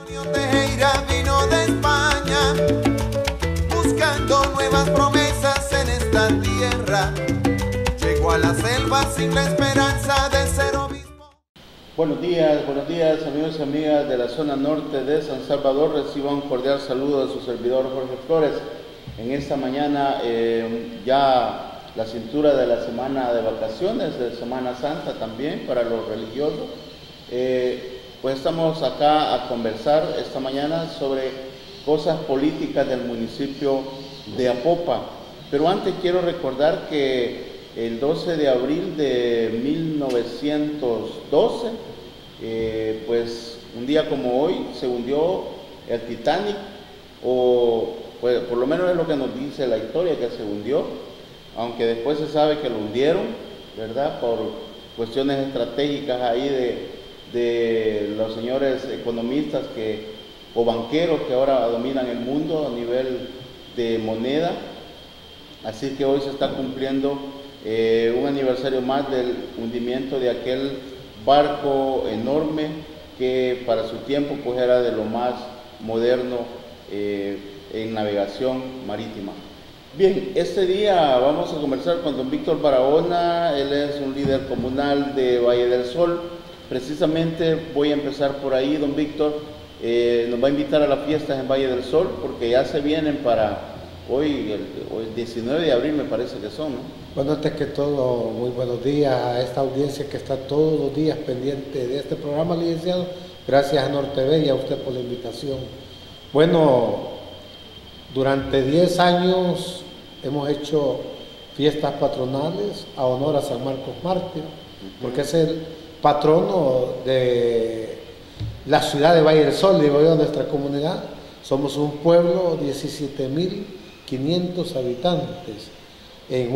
Tejera vino de España, buscando nuevas promesas en esta tierra. Llegó a la selva sin la esperanza de ser obispo. Buenos días amigos y amigas de la zona norte de San Salvador. Reciban un cordial saludo de su servidor Jorge Flores. En esta mañana ya la cintura de la semana de vacaciones, de Semana Santa también para los religiosos. Pues estamos acá a conversar esta mañana sobre cosas políticas del municipio de Apopa. Pero antes quiero recordar que el 12 de abril de 1912, pues un día como hoy se hundió el Titanic, o pues, por lo menos es lo que nos dice la historia, que se hundió, aunque después se sabe que lo hundieron, ¿verdad? Por cuestiones estratégicas ahí de los señores economistas o banqueros que ahora dominan el mundo a nivel de moneda. Así que hoy se está cumpliendo un aniversario más del hundimiento de aquel barco enorme que para su tiempo pues era de lo más moderno en navegación marítima. Bien, este día vamos a conversar con don Víctor Barahona. Él es un líder comunal de Valle del Sol. Precisamente voy a empezar por ahí, don Víctor. Nos va a invitar a las fiestas en Valle del Sol, porque ya se vienen para hoy, el 19 de abril me parece que son, ¿no? Bueno, antes que todo, muy buenos días a esta audiencia que está todos los días pendiente de este programa, licenciado. Gracias a NorTV y a usted por la invitación. Bueno, durante 10 años hemos hecho fiestas patronales a honor a San Marcos Mártir, porque es el patrono de la ciudad de Valle del Sol, digo yo, nuestra comunidad. Somos un pueblo, 17.500 habitantes, en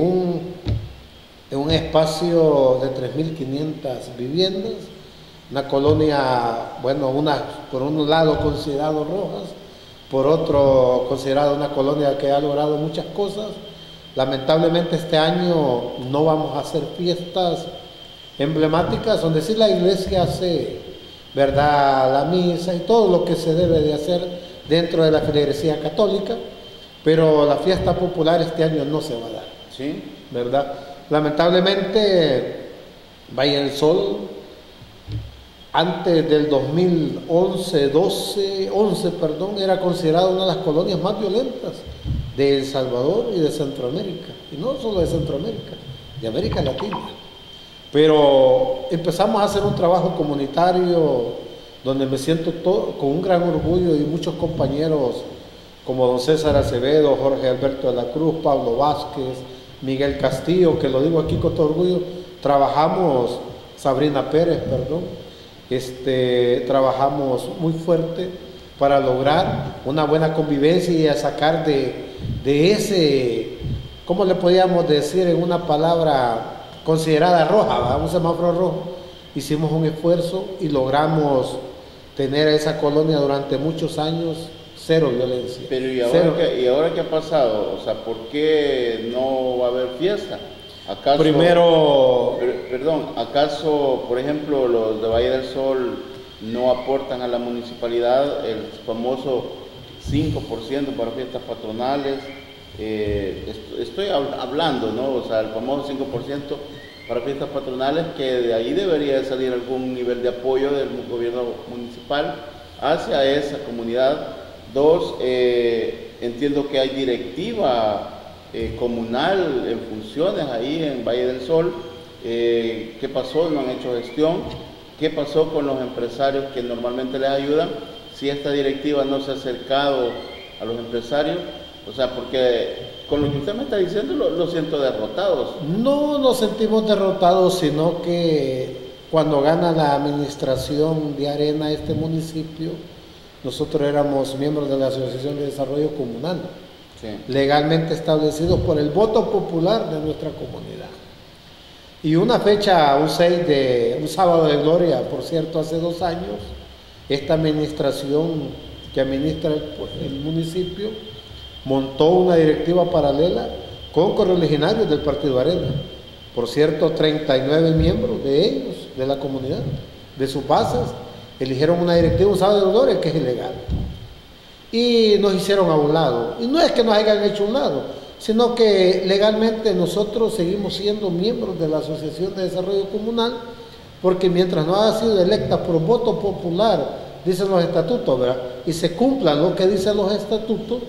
un espacio de 3.500 viviendas, una colonia, bueno, por un lado considerado Rojas, por otro considerado una colonia que ha logrado muchas cosas. Lamentablemente este año no vamos a hacer fiestas emblemáticas, donde sí la iglesia hace, ¿verdad?, la misa y todo lo que se debe de hacer dentro de la feligresía católica, pero la fiesta popular este año no se va a dar, ¿sí?, ¿verdad? Lamentablemente Valle del Sol, antes del 2011, era considerada una de las colonias más violentas de El Salvador y de Centroamérica, y no solo de Centroamérica, de América Latina. Pero empezamos a hacer un trabajo comunitario donde me siento con un gran orgullo, y muchos compañeros como don César Acevedo, Jorge Alberto de la Cruz, Pablo Vázquez, Miguel Castillo, que lo digo aquí con todo orgullo, trabajamos, Sabrina Pérez, perdón, trabajamos muy fuerte para lograr una buena convivencia y a sacar de ese, ¿cómo le podíamos decir en una palabra considerada roja, un semáforo rojo? Hicimos un esfuerzo y logramos tener a esa colonia durante muchos años cero violencia. Pero ¿y ahora qué ha pasado? O sea, ¿por qué no va a haber fiesta? ¿Acaso, ¿acaso, por ejemplo, los de Valle del Sol no aportan a la municipalidad el famoso 5% para fiestas patronales? Estoy hablando, ¿no? O sea, el famoso 5% para fiestas patronales, que de ahí debería salir algún nivel de apoyo del gobierno municipal hacia esa comunidad. Dos, entiendo que hay directiva comunal en funciones ahí en Valle del Sol. ¿Qué pasó? No han hecho gestión. ¿Qué pasó con los empresarios que normalmente les ayudan? Si esta directiva no se ha acercado a los empresarios, o sea, porque con lo que usted me está diciendo lo siento derrotados. No nos sentimos derrotados, sino que cuando gana la administración de Arena este municipio, nosotros éramos miembros de la Asociación de Desarrollo Comunal, sí, legalmente establecidos por el voto popular de nuestra comunidad. Y una fecha, un sábado de gloria, por cierto, hace 2 años, esta administración que administra el municipio montó una directiva paralela con correligionarios del Partido Arena. Por cierto, 39 miembros de ellos, de la comunidad, de sus bases, eligieron una directiva, un sábado de dolores que es ilegal. Y nos hicieron a un lado. Y no es que nos hayan hecho a un lado, sino que legalmente nosotros seguimos siendo miembros de la Asociación de Desarrollo Comunal, porque mientras no haya sido electa por voto popular, dicen los estatutos, ¿verdad? Y se cumplan lo que dicen los estatutos,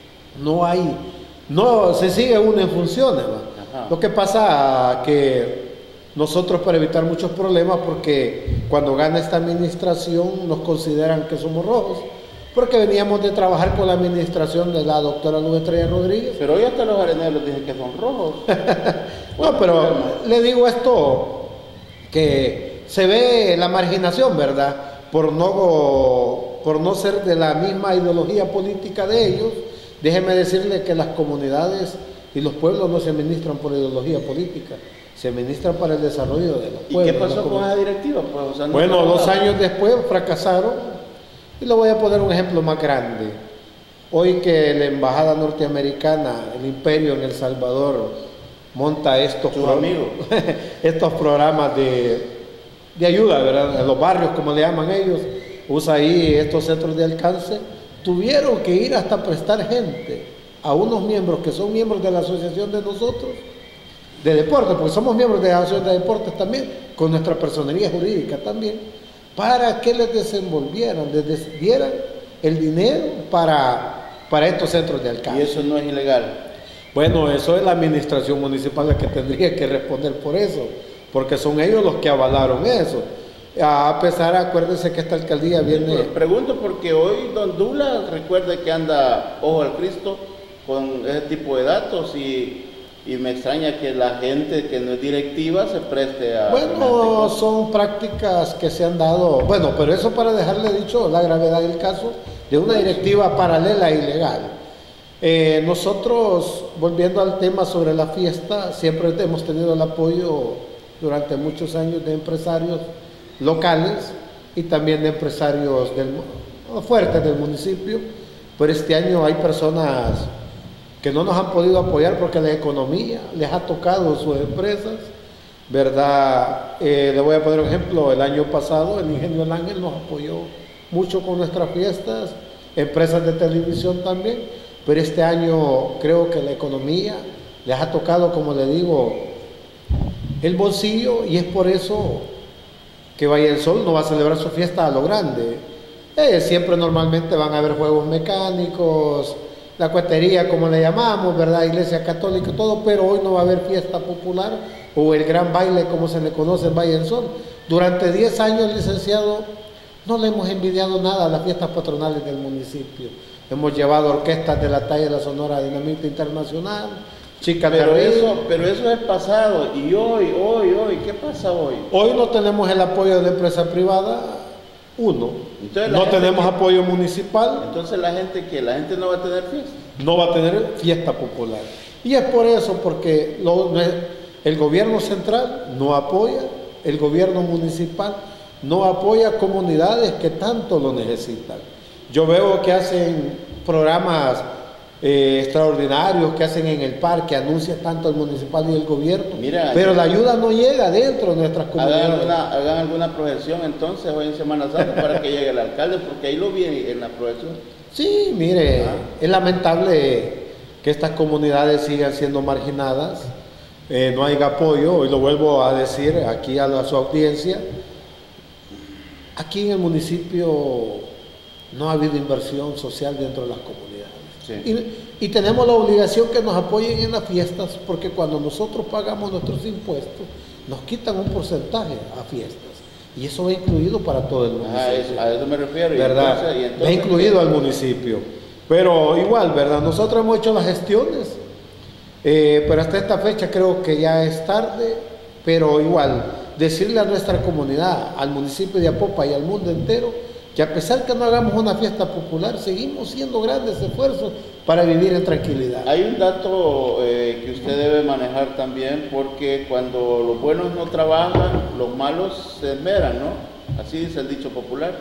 no se sigue uno en funciones, ¿verdad? Lo que pasa que nosotros, para evitar muchos problemas, porque cuando gana esta administración nos consideran que somos rojos, porque veníamos de trabajar con la administración de la doctora Luz Estrella Rodríguez. Pero hoy hasta los areneros dicen que son rojos. No, pero le digo esto, que se ve la marginación, ¿verdad? Por no ser de la misma ideología política de ellos. Déjeme decirle que las comunidades y los pueblos no se administran por ideología política, se administran para el desarrollo de los pueblos. ¿Y qué pasó con esa directiva? Pues, o sea, no, bueno, 2 años después fracasaron. Y le voy a poner un ejemplo más grande. Hoy que la embajada norteamericana, el imperio en El Salvador, monta estos programas de ayuda, ¿verdad? En los barrios, como le llaman ellos, usa ahí estos centros de alcance, tuvieron que ir hasta prestar gente a unos miembros que son miembros de la asociación de nosotros, de deporte, porque somos miembros de la asociación de deportes también, con nuestra personería jurídica también, para que les desenvolvieran, les dieran el dinero para estos centros de alcance. ¿Y eso no es ilegal? Bueno, eso es la administración municipal la que tendría que responder por eso, porque son ellos los que avalaron eso. A pesar, acuérdense que esta alcaldía viene... Pues pregunto porque hoy Don Dula recuerde que anda ojo al Cristo con ese tipo de datos y me extraña que la gente que no es directiva se preste a... Bueno, son prácticas que se han dado, bueno, pero eso para dejarle dicho la gravedad del caso de una directiva paralela e ilegal. Nosotros, volviendo al tema sobre la fiesta, siempre hemos tenido el apoyo durante muchos años de empresarios locales y también de empresarios fuertes del municipio, pero este año hay personas que no nos han podido apoyar porque la economía les ha tocado sus empresas, ¿verdad? Le voy a poner un ejemplo. El año pasado el Ingenio El Ángel nos apoyó mucho con nuestras fiestas, empresas de televisión también, pero este año creo que la economía les ha tocado, como le digo, el bolsillo, y es por eso que Valle del Sol no va a celebrar su fiesta a lo grande. Siempre normalmente van a haber juegos mecánicos, la cuetería, como le llamamos, ¿verdad? Iglesia católica, todo, pero hoy no va a haber fiesta popular o el gran baile, como se le conoce en Valle del Sol. Durante 10 años, licenciado, no le hemos envidiado nada a las fiestas patronales del municipio. Hemos llevado orquestas de la talla de la Sonora Dinamita Internacional, Chica Carrillo. Pero eso es pasado. Y hoy, ¿qué pasa hoy? Hoy no tenemos el apoyo de la empresa privada. Entonces, no tenemos apoyo municipal. Entonces la gente no va a tener fiesta. No va a tener fiesta popular. Y es por eso, porque el gobierno central no apoya, el gobierno municipal no apoya comunidades que tanto lo necesitan. Yo veo que hacen programas extraordinarios que hacen en el parque, anuncian tanto el municipal y el gobierno, pero la ayuda no llega dentro de nuestras comunidades. Hagan alguna proyección entonces hoy en Semana Santa para que llegue el alcalde, porque ahí lo vi en la proyección. Sí, mire, es lamentable que estas comunidades sigan siendo marginadas, no hay apoyo, y lo vuelvo a decir aquí a su audiencia, aquí en el municipio no ha habido inversión social dentro de las comunidades. Sí. Y tenemos la obligación que nos apoyen en las fiestas, porque cuando nosotros pagamos nuestros impuestos, nos quitan un porcentaje a fiestas. Y eso va incluido para todo el municipio. A eso me refiero. ¿Verdad? Y entonces, va incluido al municipio. Pero igual, ¿verdad? Nosotros hemos hecho las gestiones, pero hasta esta fecha creo que ya es tarde, pero igual, decirle a nuestra comunidad, al municipio de Apopa y al mundo entero, que a pesar que no hagamos una fiesta popular, seguimos haciendo grandes esfuerzos para vivir en tranquilidad. Hay un dato que usted debe manejar también, porque cuando los buenos no trabajan, los malos se esmeran, ¿no? Así dice el dicho popular.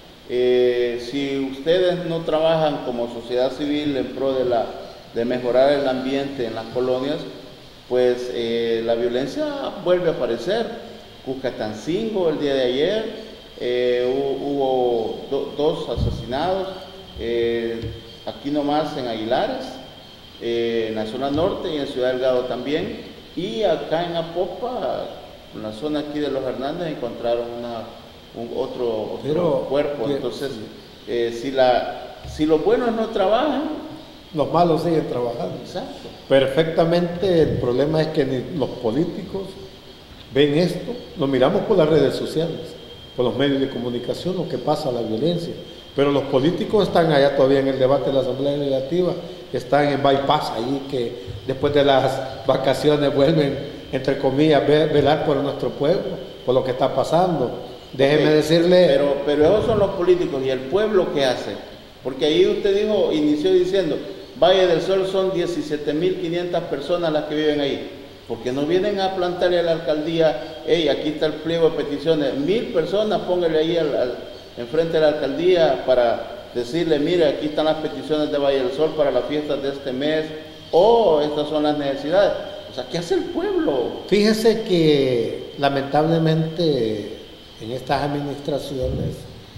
Si ustedes no trabajan como sociedad civil en pro de mejorar el ambiente en las colonias, pues la violencia vuelve a aparecer. Cuscatancingo el día de ayer, hubo dos asesinados, aquí nomás en Aguilares, en la zona norte y en Ciudad Delgado también, y acá en Apopa, en la zona aquí de los Hernández, encontraron otro cuerpo. Entonces, si los buenos no trabajan, los malos siguen trabajando. exacto. Perfectamente, el problema es que ni los políticos ven esto, lo miramos por las redes sociales, por los medios de comunicación, lo que pasa, la violencia, pero los políticos están allá todavía en el debate de la Asamblea Legislativa, están en bypass ahí, que después de las vacaciones vuelven, entre comillas, velar por nuestro pueblo, por lo que está pasando. Déjeme decirle... Pero esos son los políticos, ¿y el pueblo qué hace? Porque ahí usted inició diciendo, Valle del Sol son 17.500 personas las que viven ahí. Porque no vienen a plantarle a la alcaldía, hey, aquí está el pliego de peticiones, 1.000 personas, póngale ahí enfrente de la alcaldía para decirle, mire, aquí están las peticiones de Valle del Sol para las fiestas de este mes, o estas son las necesidades. O sea, ¿qué hace el pueblo? Fíjese que lamentablemente en estas administraciones,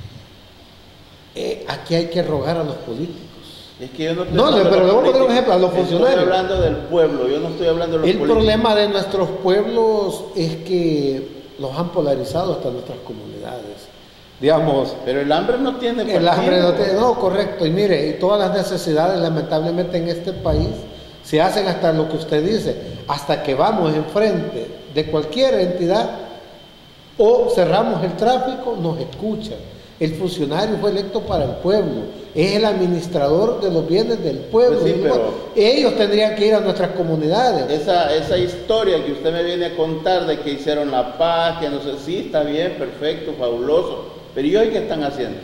aquí hay que rogar a los políticos. Es que yo no estoy hablando pero le voy a poner un ejemplo a los funcionarios. Estoy hablando del pueblo, yo no estoy hablando de los políticos. El problema de nuestros pueblos es que los han polarizado hasta nuestras comunidades. Digamos, pero el hambre no tiene partido. El hambre no tiene, no, correcto. Y mire, y todas las necesidades lamentablemente en este país se hacen hasta lo que usted dice, hasta que vamos enfrente de cualquier entidad o cerramos el tráfico, nos escuchan. El funcionario fue electo para el pueblo, es el administrador de los bienes del pueblo. Pues sí, pero ellos tendrían que ir a nuestras comunidades. Esa historia que usted me viene a contar de que hicieron la paz, que no sé, sí, está bien, perfecto, fabuloso, pero ¿y hoy qué están haciendo?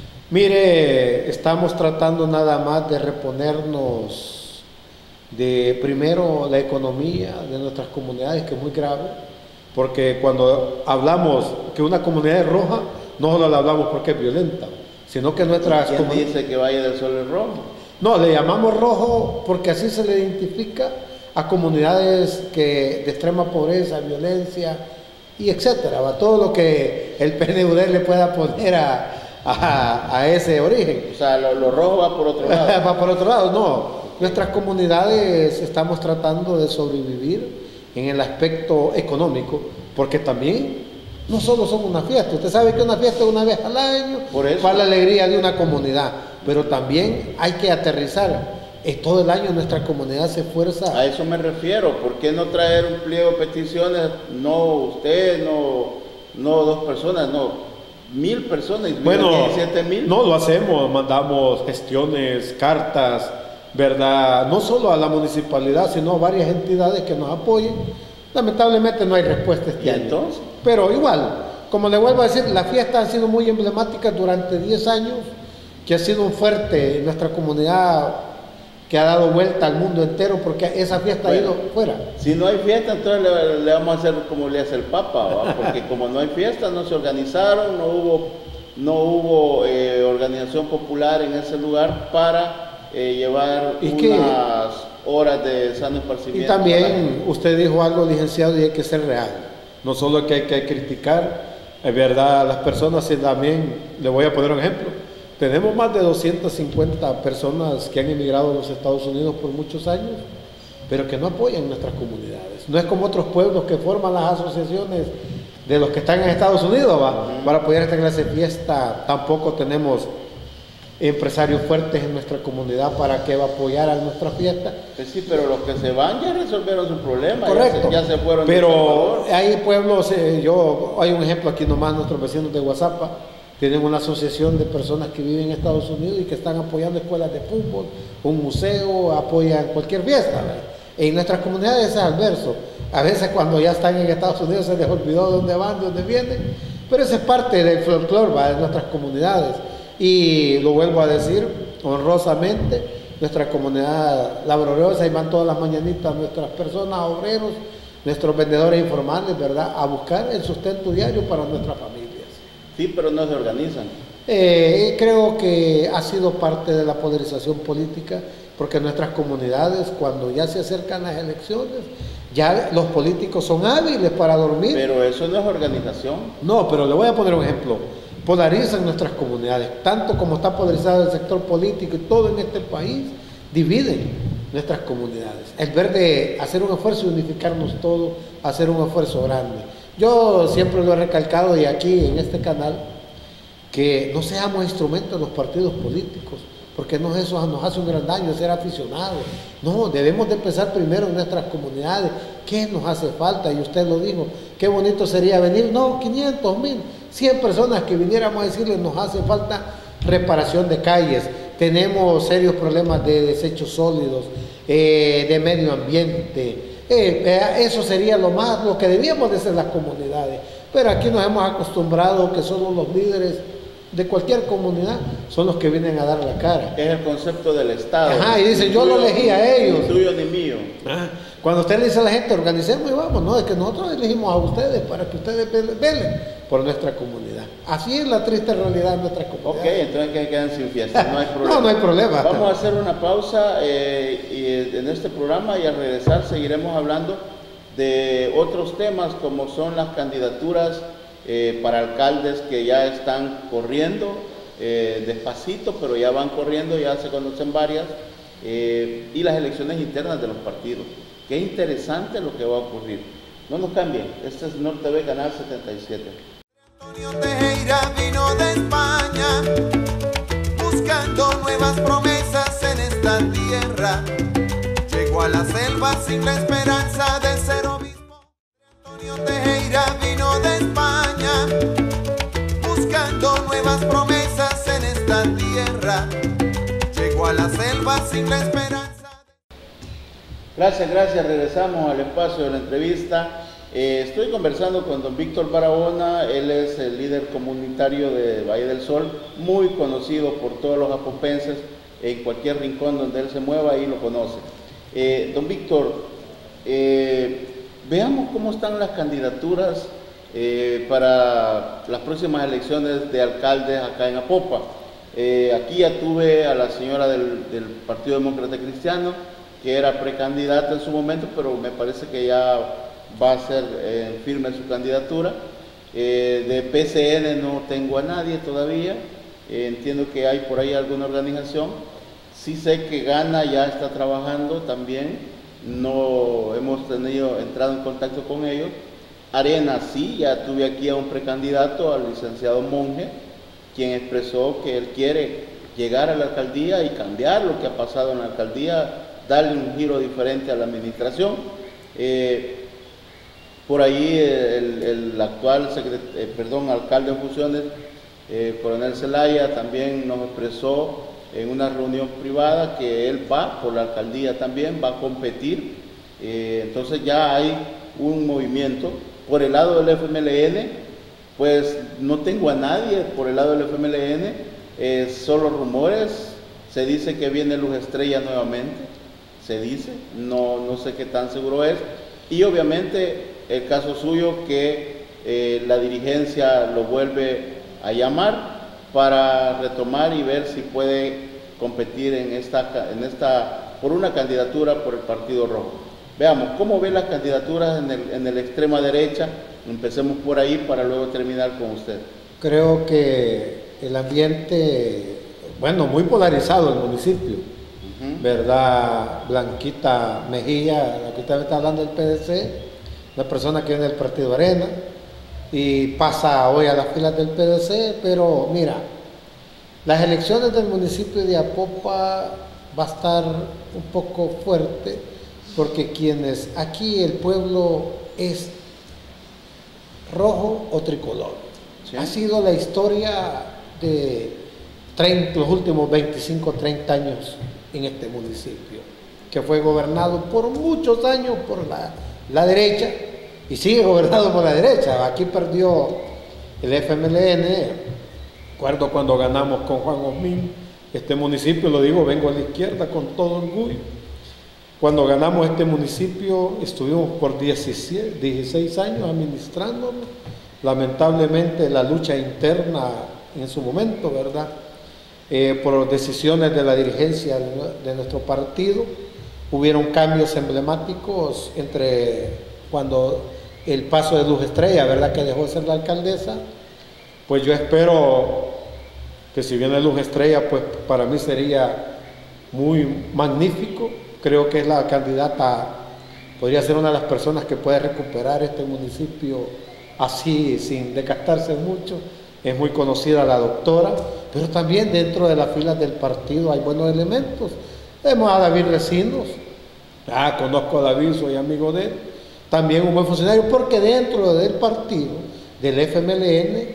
Mire, estamos tratando nada más de reponernos de primero la economía de nuestras comunidades, que es muy grave, porque cuando hablamos que una comunidad es roja, no solo la hablamos porque es violenta, sino que nuestras comunidades... ¿Quién dice que Valle del Sol es rojo? No, le llamamos rojo porque así se le identifica a comunidades de extrema pobreza, violencia y etcétera, ¿va? Todo lo que el PNUD le pueda poner a ese origen. O sea, lo rojo va por otro lado. Va por otro lado, no. Nuestras comunidades estamos tratando de sobrevivir en el aspecto económico, porque también no solo son una fiesta. Usted sabe que una fiesta es una vez al año, para la alegría de una comunidad, pero también hay que aterrizar. Todo el año nuestra comunidad se esfuerza. A eso me refiero. ¿Por qué no traer un pliego de peticiones? No usted, no dos personas, no 1.000 personas. Bueno, 17.000. No lo hacemos, mandamos gestiones, cartas, ¿verdad? No solo a la municipalidad, sino a varias entidades que nos apoyen. Lamentablemente no hay respuesta este año. Entonces, pero igual, como le vuelvo a decir, las fiestas han sido muy emblemáticas durante 10 años, que ha sido un fuerte en nuestra comunidad, que ha dado vuelta al mundo entero, porque esa fiesta ha ido fuera. Si no hay fiesta, entonces le vamos a hacer como le hace el Papa, ¿va? Porque como no hay fiesta, no se organizaron, no hubo organización popular en ese lugar para llevar unas horas de sano esparcimiento. Y también usted dijo algo, licenciado, y hay que ser real. No solo que hay que criticar, es verdad, a las personas, y también le voy a poner un ejemplo. Tenemos más de 250 personas que han emigrado a los Estados Unidos por muchos años, pero que no apoyan nuestras comunidades. No es como otros pueblos que forman las asociaciones de los que están en Estados Unidos, ¿va? Para apoyar esta clase de fiesta. Tampoco tenemos empresarios fuertes en nuestra comunidad para que apoyaran nuestra fiesta. Pues sí, pero los que se van ya resolvieron su problema. Correcto. Ya se fueron. Pero hay pueblos, hay un ejemplo aquí nomás, nuestros vecinos de Guazapa tienen una asociación de personas que viven en Estados Unidos y que están apoyando escuelas de fútbol, un museo, apoyan cualquier fiesta, ¿verdad? En nuestras comunidades es adverso. A veces cuando ya están en Estados Unidos se les olvidó de dónde van, de dónde vienen, pero eso es parte del folclore, ¿va? De nuestras comunidades. Y lo vuelvo a decir honrosamente, nuestra comunidad laboriosa, y van todas las mañanitas nuestras personas, obreros, nuestros vendedores informales, ¿verdad?, a buscar el sustento diario para nuestras familias. Sí, pero no se organizan. Creo que ha sido parte de la polarización política, porque nuestras comunidades, cuando ya se acercan las elecciones, ya los políticos son hábiles para dormir. Pero eso no es organización. No, pero le voy a poner un ejemplo. polarizan nuestras comunidades, tanto como está polarizado el sector político y todo en este país, dividen nuestras comunidades. El ver de hacer un esfuerzo y unificarnos todos, hacer un esfuerzo grande. Yo siempre lo he recalcado y aquí en este canal, que no seamos instrumentos de los partidos políticos, porque eso nos hace un gran daño, ser aficionados. No, debemos de empezar primero en nuestras comunidades. ¿Qué nos hace falta? Y usted lo dijo, qué bonito sería venir, no, 500, 1000, 100 personas que viniéramos a decirles, nos hace falta reparación de calles, tenemos serios problemas de desechos sólidos, de medio ambiente. Eso sería lo que debíamos de hacer las comunidades. Pero aquí nos hemos acostumbrado que solo los líderes de cualquier comunidad son los que vienen a dar la cara. Es el concepto del Estado. Ajá, y dicen, yo lo elegí a ellos. Ni tuyo ni mío. Cuando usted le dice a la gente, organicemos y vamos, no, es que nosotros elegimos a ustedes para que ustedes velen por nuestra comunidad. Así es la triste realidad de nuestra comunidad. Ok, entonces que quedan sin fiesta, no hay problema. No hay problema. Vamos a hacer una pausa en este programa y al regresar seguiremos hablando de otros temas como son las candidaturas para alcaldes que ya están corriendo, despacito, pero ya van corriendo, ya se conocen varias, y las elecciones internas de los partidos. Qué interesante lo que va a ocurrir. No nos cambien, este es NorTV Canal 77. Antonio Tejera vino de España buscando nuevas promesas en esta tierra. Llegó a la selva sin la esperanza de ser obispo. Antonio Tejera vino de España buscando nuevas promesas en esta tierra. Llegó a la selva sin la esperanza. Gracias, regresamos al espacio de la entrevista. Estoy conversando con don Víctor Barahona, él es el líder comunitario de Valle del Sol, muy conocido por todos los apopenses, en cualquier rincón donde él se mueva, ahí lo conoce. Don Víctor, veamos cómo están las candidaturas para las próximas elecciones de alcaldes acá en Apopa. Aquí ya tuve a la señora del Partido Demócrata Cristiano, que era precandidata en su momento, pero me parece que ya va a ser firme su candidatura. De PCN no tengo a nadie todavía, entiendo que hay por ahí alguna organización. Sí sé que Gana ya está trabajando también, no hemos entrado en contacto con ellos. Arena sí, ya tuve aquí a un precandidato, al licenciado Monge, quien expresó que él quiere llegar a la alcaldía y cambiar lo que ha pasado en la alcaldía, darle un giro diferente a la administración. Por ahí el actual alcalde en funciones, coronel Zelaya, también nos expresó en una reunión privada que él va por la alcaldía también, va a competir. Entonces ya hay un movimiento. Por el lado del FMLN, pues no tengo a nadie por el lado del FMLN, solo rumores. Se dice que viene Luz Estrella nuevamente, se dice, no sé qué tan seguro es, y obviamente el caso suyo que la dirigencia lo vuelve a llamar para retomar y ver si puede competir por una candidatura por el Partido Rojo. Veamos, ¿cómo ven las candidaturas en el extrema derecha? Empecemos por ahí para luego terminar con usted. Creo que el ambiente, muy polarizado el municipio, ¿verdad? Blanquita Mejía, la que usted me está hablando del PDC, una persona que viene del Partido Arena y pasa hoy a las filas del PDC, pero mira, las elecciones del municipio de Apopa va a estar un poco fuerte, porque aquí el pueblo es rojo o tricolor. Sí. Ha sido la historia de los últimos 25, 30 años en este municipio, que fue gobernado por muchos años por la derecha y sigue gobernado por la derecha. Aquí perdió el FMLN, recuerdo cuando ganamos con Juan Osmín, este municipio, lo digo, vengo a la izquierda con todo orgullo. Cuando ganamos este municipio estuvimos por 16 años administrándolo. Lamentablemente la lucha interna en su momento, ¿verdad? Por decisiones de la dirigencia de nuestro partido, hubieron cambios emblemáticos entre cuando el paso de Luz Estrella, ¿verdad?, que dejó de ser la alcaldesa, pues yo espero que si viene Luz Estrella, pues para mí sería muy magnífico. Creo que es la candidata, podría ser una de las personas que puede recuperar este municipio así, sin desgastarse mucho. Es muy conocida la doctora, pero también dentro de las filas del partido hay buenos elementos. Tenemos a David Recinos, conozco a David, soy amigo de él, también un buen funcionario, porque dentro del partido, del FMLN,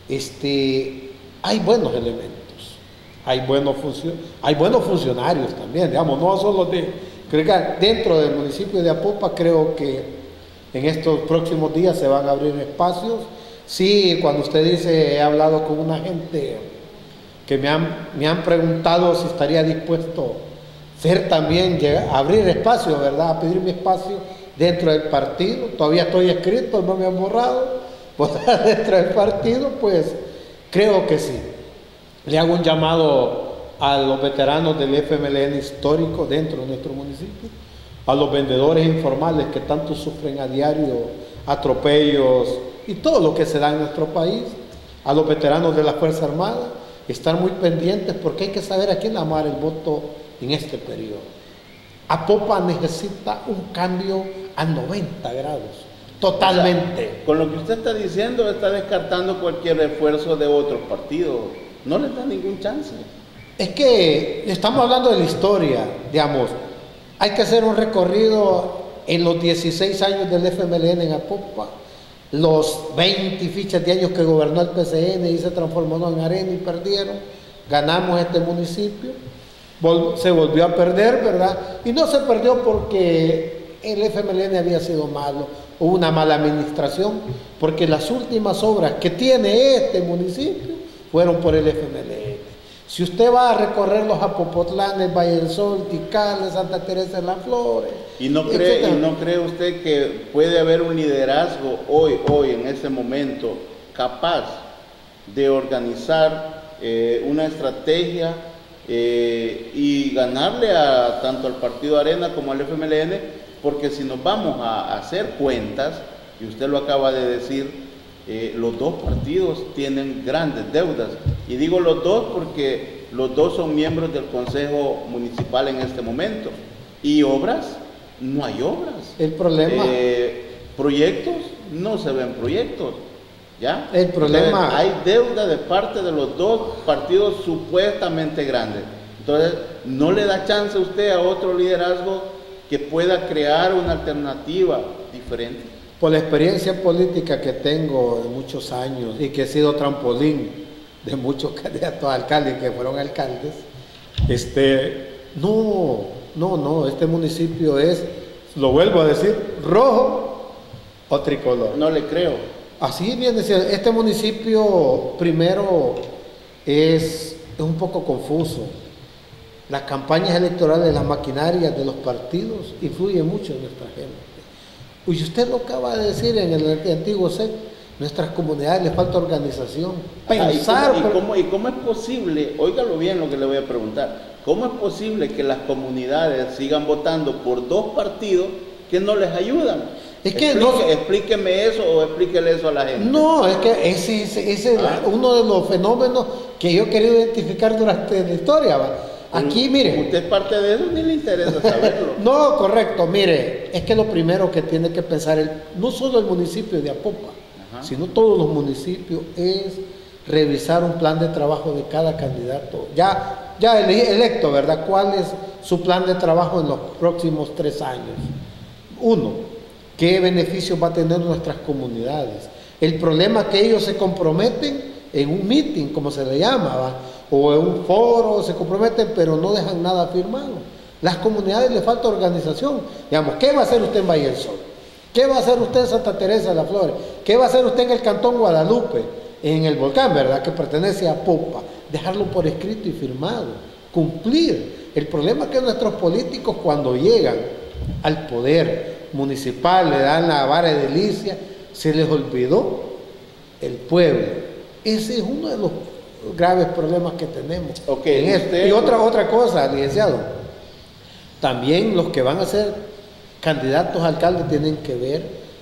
hay buenos elementos, hay buenos funcionarios también, digamos, no solo creo que dentro del municipio de Apopa, creo que en estos próximos días se van a abrir espacios. Sí, cuando usted dice, he hablado con una gente que me han preguntado si estaría dispuesto ser también, abrir espacio, ¿verdad? A pedir mi espacio dentro del partido. Todavía estoy escrito, no me han borrado. Votar dentro del partido, pues creo que sí. Le hago un llamado a los veteranos del FMLN histórico dentro de nuestro municipio, a los vendedores informales que tanto sufren a diario atropellos y todo lo que se da en nuestro país, a los veteranos de la Fuerza Armada, estar muy pendientes porque hay que saber a quién amar el voto en este periodo. Apopa necesita un cambio a 90 grados, totalmente. O sea, con lo que usted está diciendo, está descartando cualquier esfuerzo de otros partidos, no le da ningún chance. Es que estamos hablando de la historia, digamos, hay que hacer un recorrido en los 16 años del FMLN en Apopa, los 20 fichas de años que gobernó el PCN y se transformó en arena y perdieron, ganamos este municipio, se volvió a perder, ¿verdad? Y no se perdió porque el FMLN había sido malo, hubo una mala administración, porque las últimas obras que tiene este municipio fueron por el FMLN. Si usted va a recorrer los Apopotlanes, Valle del Sol, Tikal, Santa Teresa de las Flores... ¿Y no cree usted que puede haber un liderazgo hoy en este momento, capaz de organizar una estrategia y ganarle tanto al Partido Arena como al FMLN? Porque si nos vamos a hacer cuentas, y usted lo acaba de decir, los dos partidos tienen grandes deudas. Y digo los dos porque los dos son miembros del Consejo Municipal en este momento. Y obras, no hay obras. El problema... proyectos, no se ven proyectos. ¿Ya? El problema... Entonces, hay deuda de parte de los dos partidos supuestamente grandes. Entonces, no le da chance a usted a otro liderazgo que pueda crear una alternativa diferente. Por la experiencia política que tengo de muchos años y que he sido trampolín de muchos candidatos a alcaldes que fueron alcaldes, este municipio es, lo vuelvo a decir, rojo o tricolor. No le creo. Así viene siendo. Este municipio primero es un poco confuso. Las campañas electorales, las maquinarias de los partidos influyen mucho en nuestra gente. Y usted lo acaba de decir en el antiguo SEC, nuestras comunidades les falta organización, pensar. ¿Y cómo es posible, óigalo bien lo que le voy a preguntar, cómo es posible que las comunidades sigan votando por dos partidos que no les ayudan? Es que explíqueme eso o explíquele eso a la gente. No, es que ese es uno de los fenómenos que yo he querido identificar durante la historia, ¿va? Aquí, mire. Usted es parte de eso, ni le interesa saberlo. No, correcto, mire, es que lo primero que tiene que pensar, no solo el municipio de Apopa, sino todos los municipios, es revisar un plan de trabajo de cada candidato. Ya electo, ¿verdad? ¿Cuál es su plan de trabajo en los próximos 3 años? 1, ¿qué beneficios va a tener nuestras comunidades? El problema es que ellos se comprometen en un meeting, como se le llama, ¿va? O en un foro, se comprometen, pero no dejan nada firmado. Las comunidades les falta organización. Digamos, ¿qué va a hacer usted en Valle del Sol? ¿Qué va a hacer usted en Santa Teresa de las Flores? ¿Qué va a hacer usted en el Cantón Guadalupe? En el Volcán, ¿verdad? Que pertenece a Apopa. Dejarlo por escrito y firmado. Cumplir. El problema es que nuestros políticos, cuando llegan al poder municipal, le dan la vara de delicia, se les olvidó el pueblo. Ese es uno de los graves problemas que tenemos. Y otra cosa, licenciado, también los que van a ser candidatos a alcalde tienen que ver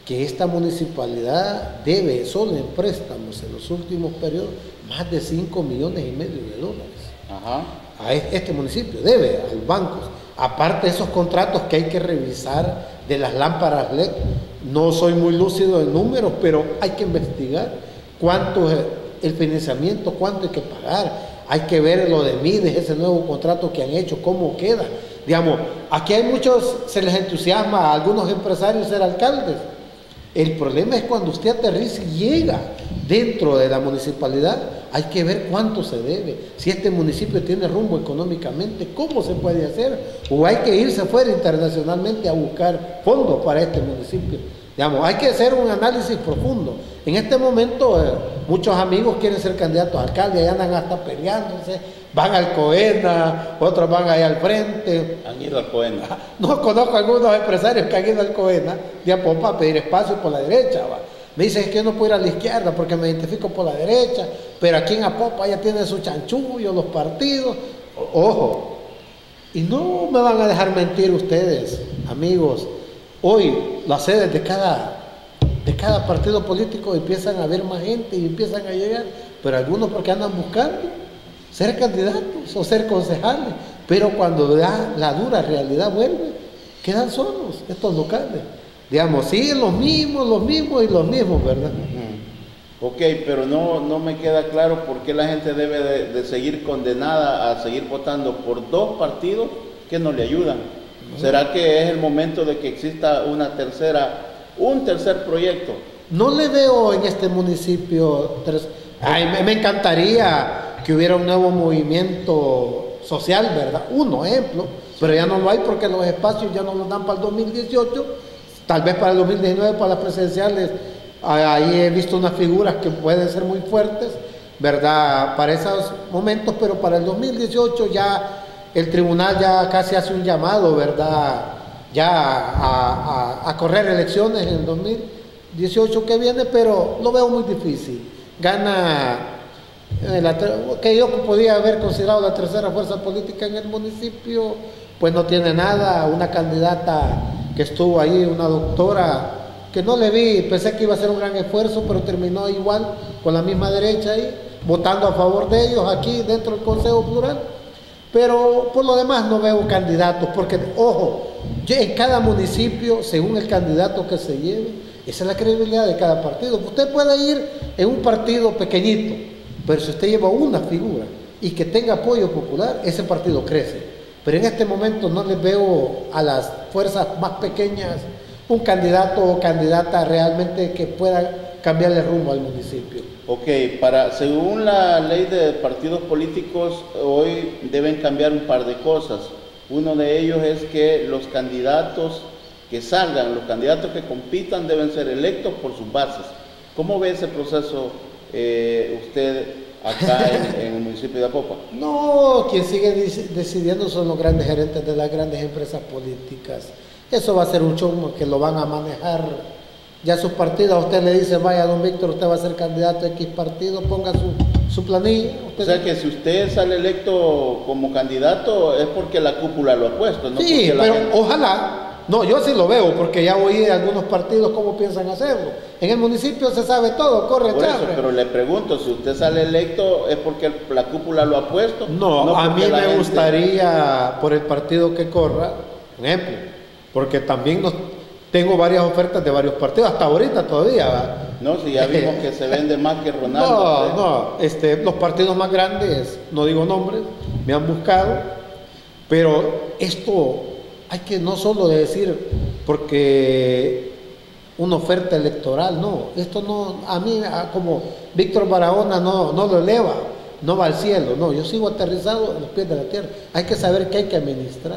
que esta municipalidad debe solo en préstamos en los últimos periodos más de 5,5 millones de dólares. Ajá. A este municipio debe a los bancos. Aparte de esos contratos que hay que revisar de las lámparas LED, no soy muy lúcido en números, pero hay que investigar cuánto es el financiamiento, cuánto hay que pagar. Hay que ver lo de Mides, ese nuevo contrato que han hecho, cómo queda. Digamos, aquí hay muchos, se les entusiasma a algunos empresarios ser alcaldes. El problema es cuando usted aterriza y llega dentro de la municipalidad, hay que ver cuánto se debe, si este municipio tiene rumbo económicamente, cómo se puede hacer, o hay que irse fuera internacionalmente a buscar fondos para este municipio. Digamos, hay que hacer un análisis profundo. En este momento, muchos amigos quieren ser candidatos a alcalde, y andan hasta peleándose, van al COENA, otros van allá al frente. Han ido al COENA. No, conozco a algunos empresarios que han ido al COENA de Apopa a pedir espacio por la derecha, va. Me dicen es que yo no puedo ir a la izquierda porque me identifico por la derecha, pero aquí en Apopa ya tienen su chanchullo, los partidos. Ojo, y no me van a dejar mentir ustedes, amigos. Hoy las sedes de cada partido político empiezan a haber más gente y empiezan a llegar, pero algunos porque andan buscando ser candidatos o ser concejales, pero cuando la dura realidad vuelve, quedan solos estos locales. Digamos, siguen los mismos, ¿verdad? Ok, pero no me queda claro por qué la gente debe de seguir condenada a seguir votando por dos partidos que no le ayudan. ¿Será que es el momento de que exista un tercer proyecto? No le veo en este municipio. Me encantaría que hubiera un nuevo movimiento social, ¿verdad? Un ejemplo, pero ya no lo hay porque los espacios ya no los dan para el 2018, tal vez para el 2019, para las presidenciales. Ahí he visto unas figuras que pueden ser muy fuertes, ¿verdad? Para esos momentos, pero para el 2018 ya el tribunal ya casi hace un llamado, ¿verdad? Ya a correr elecciones en el 2018 que viene, pero lo veo muy difícil. Gana que yo podía haber considerado la tercera fuerza política en el municipio, pues no tiene nada. Una candidata que estuvo ahí, una doctora, que no le vi, pensé que iba a ser un gran esfuerzo, pero terminó igual con la misma derecha ahí, votando a favor de ellos aquí dentro del Consejo Plural. Pero por lo demás no veo candidatos, porque, ojo, en cada municipio, según el candidato que se lleve, esa es la credibilidad de cada partido. Usted puede ir en un partido pequeñito, pero si usted lleva una figura y que tenga apoyo popular, ese partido crece. Pero en este momento no les veo a las fuerzas más pequeñas un candidato o candidata realmente que pueda cambiarle rumbo al municipio. Ok, según la ley de partidos políticos, hoy deben cambiar un par de cosas. Uno de ellos es que los candidatos que salgan, los candidatos que compitan deben ser electos por sus bases. ¿Cómo ve ese proceso usted acá en el municipio de Apopa? No, quien sigue decidiendo son los grandes gerentes de las grandes empresas políticas. Eso va a ser un show que lo van a manejar. Ya sus partidos, a usted le dice, vaya don Víctor, usted va a ser candidato a X partido, ponga su planilla. O sea que si usted sale electo como candidato es porque la cúpula lo ha puesto, ¿no? Sí, pero ojalá. No, yo sí lo veo, porque ya oí de algunos partidos cómo piensan hacerlo. En el municipio se sabe todo, corre, por eso, charre. pero le pregunto, si usted sale electo es porque la cúpula lo ha puesto. No, a mí me gustaría, por el partido que corra, un ejemplo, porque también tengo varias ofertas de varios partidos, hasta ahorita todavía, ¿va? No, si ya vimos que se vende más que Ronaldo. Los partidos más grandes, no digo nombres, me han buscado, pero esto hay que no solo decir porque una oferta electoral, no, esto no, a mí como Víctor Barahona no lo eleva, no va al cielo, no, yo sigo aterrizado en los pies de la tierra. Hay que saber que hay que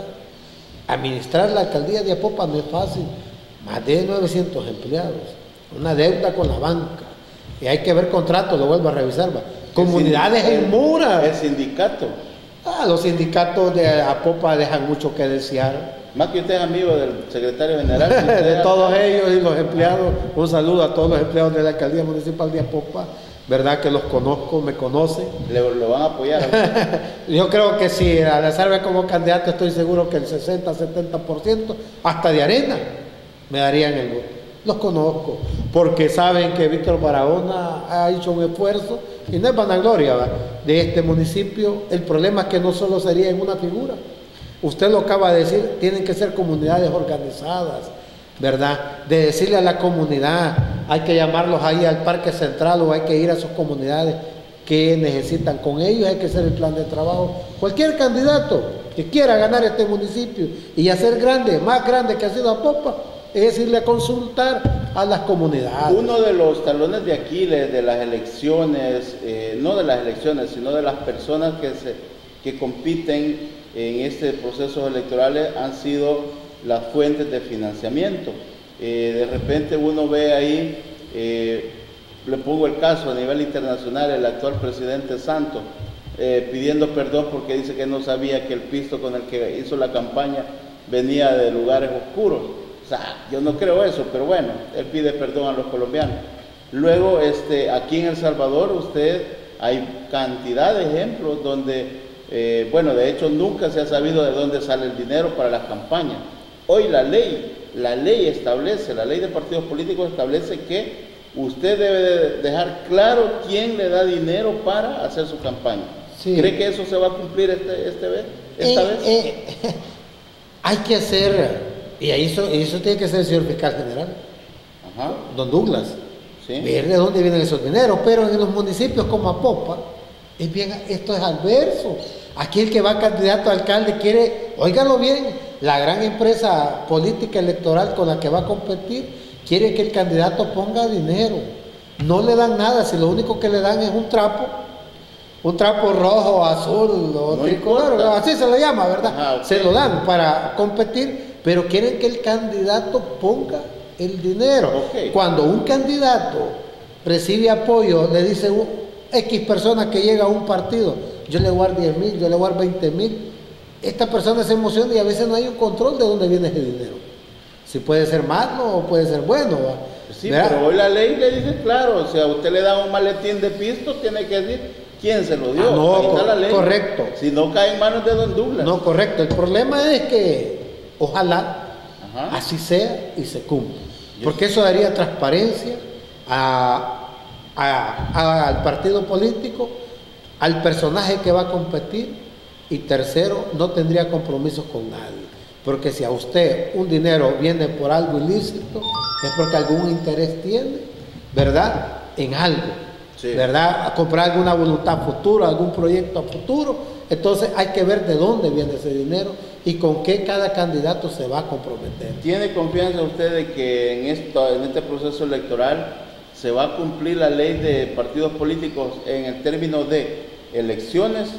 administrar la alcaldía de Apopa no es fácil, más de 900 empleados, una deuda con la banca, y hay que ver contratos, lo vuelvo a revisar, ¿va? Comunidades en Mura. El sindicato. Los sindicatos de Apopa dejan mucho que desear. Más que usted es amigo del secretario general. De todos ellos y los empleados, un saludo a todos los empleados de la alcaldía municipal de Apopa, verdad que los conozco, me conocen. ¿Lo van a apoyar? Yo creo que si a la salve como candidato estoy seguro que el 60-70%, hasta de Arena, me darían el voto. los conozco, porque saben que Víctor Barahona ha hecho un esfuerzo, y no es vanagloria, ¿va?, de este municipio. El problema es que no solo sería en una figura. Usted lo acaba de decir, tienen que ser comunidades organizadas, ¿verdad? De decirle a la comunidad, hay que llamarlos ahí al Parque Central o hay que ir a sus comunidades que necesitan. Con ellos hay que hacer el plan de trabajo. Cualquier candidato que quiera ganar este municipio y hacer grande, más grande que ha sido Apopa, es irle a consultar a las comunidades. Uno de los talones de Aquiles de las elecciones, no de las elecciones, sino de las personas que compiten en este proceso electorales han sido las fuentes de financiamiento. De repente uno ve ahí, le pongo el caso a nivel internacional, el actual presidente Santos pidiendo perdón porque dice que no sabía que el pisto con el que hizo la campaña venía de lugares oscuros. O sea, yo no creo eso, pero bueno, él pide perdón a los colombianos. Luego, aquí en El Salvador, hay cantidad de ejemplos donde, bueno, de hecho nunca se ha sabido de dónde sale el dinero para las campañas. Hoy la ley establece, la ley de partidos políticos establece que usted debe de dejar claro quién le da dinero para hacer su campaña. Sí. ¿Cree que eso se va a cumplir esta vez? Hay que hacer, y eso tiene que ser el señor fiscal general, ajá, don Douglas, ¿sí?, ver de dónde vienen esos dineros. Pero en los municipios como Apopa, esto es adverso. Aquí el que va candidato a alcalde quiere, óigalo bien, la gran empresa política electoral con la que va a competir quiere que el candidato ponga dinero. No le dan nada, si lo único que le dan es un trapo rojo, azul o no tricolor, así se le llama, ¿verdad? Ajá, okay. Se lo dan para competir, pero quieren que el candidato ponga el dinero. Okay. Cuando un candidato recibe apoyo, le dice X persona que llega a un partido, yo le voy a dar 10,000, yo le voy a dar 20,000, esta persona se emociona y a veces no hay un control de dónde viene ese dinero. Si puede ser malo o puede ser bueno, ¿va? Sí, ¿verdad? Pero hoy la ley le dice claro, o sea, usted le da un maletín de pisto, tiene que decir quién se lo dio. No, ahí está la ley. Correcto. Si no cae en manos de don Douglas. No, correcto. El problema es que ojalá, ajá, así sea y se cumpla. Porque eso daría transparencia al partido político, al personaje que va a competir, y tercero, no tendría compromisos con nadie. Porque si a usted un dinero viene por algo ilícito, es porque algún interés tiene, ¿verdad?, en algo, sí, ¿verdad?, a comprar alguna voluntad futura, algún proyecto a futuro. Entonces hay que ver de dónde viene ese dinero y con qué cada candidato se va a comprometer. ¿Tiene confianza usted de que en este proceso electoral se va a cumplir la ley de partidos políticos en el término de elecciones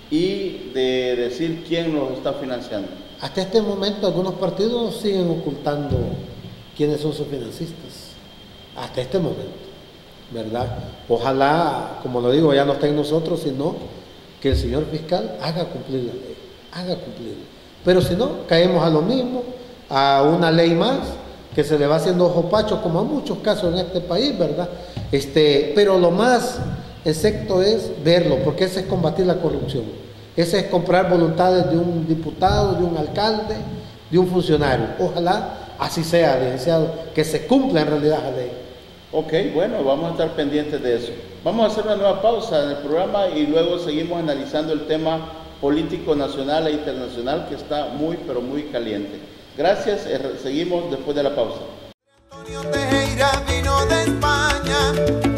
y de decir quién los está financiando? Hasta este momento algunos partidos siguen ocultando quiénes son sus financistas. Hasta este momento, ¿verdad? Ojalá, como lo digo, ya no está en nosotros, sino que el señor fiscal haga cumplir la ley, haga cumplirla. Pero si no, caemos a lo mismo, a una ley más que se le va haciendo ojo pacho, como en muchos casos en este país, ¿verdad? Pero lo más exacto es verlo, porque ese es combatir la corrupción. Ese es comprar voluntades de un diputado, de un alcalde, de un funcionario. Ojalá así sea, licenciado, que se cumpla en realidad la ley. Ok, bueno, vamos a estar pendientes de eso. Vamos a hacer una nueva pausa en el programa y luego seguimos analizando el tema político nacional e internacional que está muy, pero muy caliente. Gracias, seguimos después de la pausa. Antonio Tejera vino de España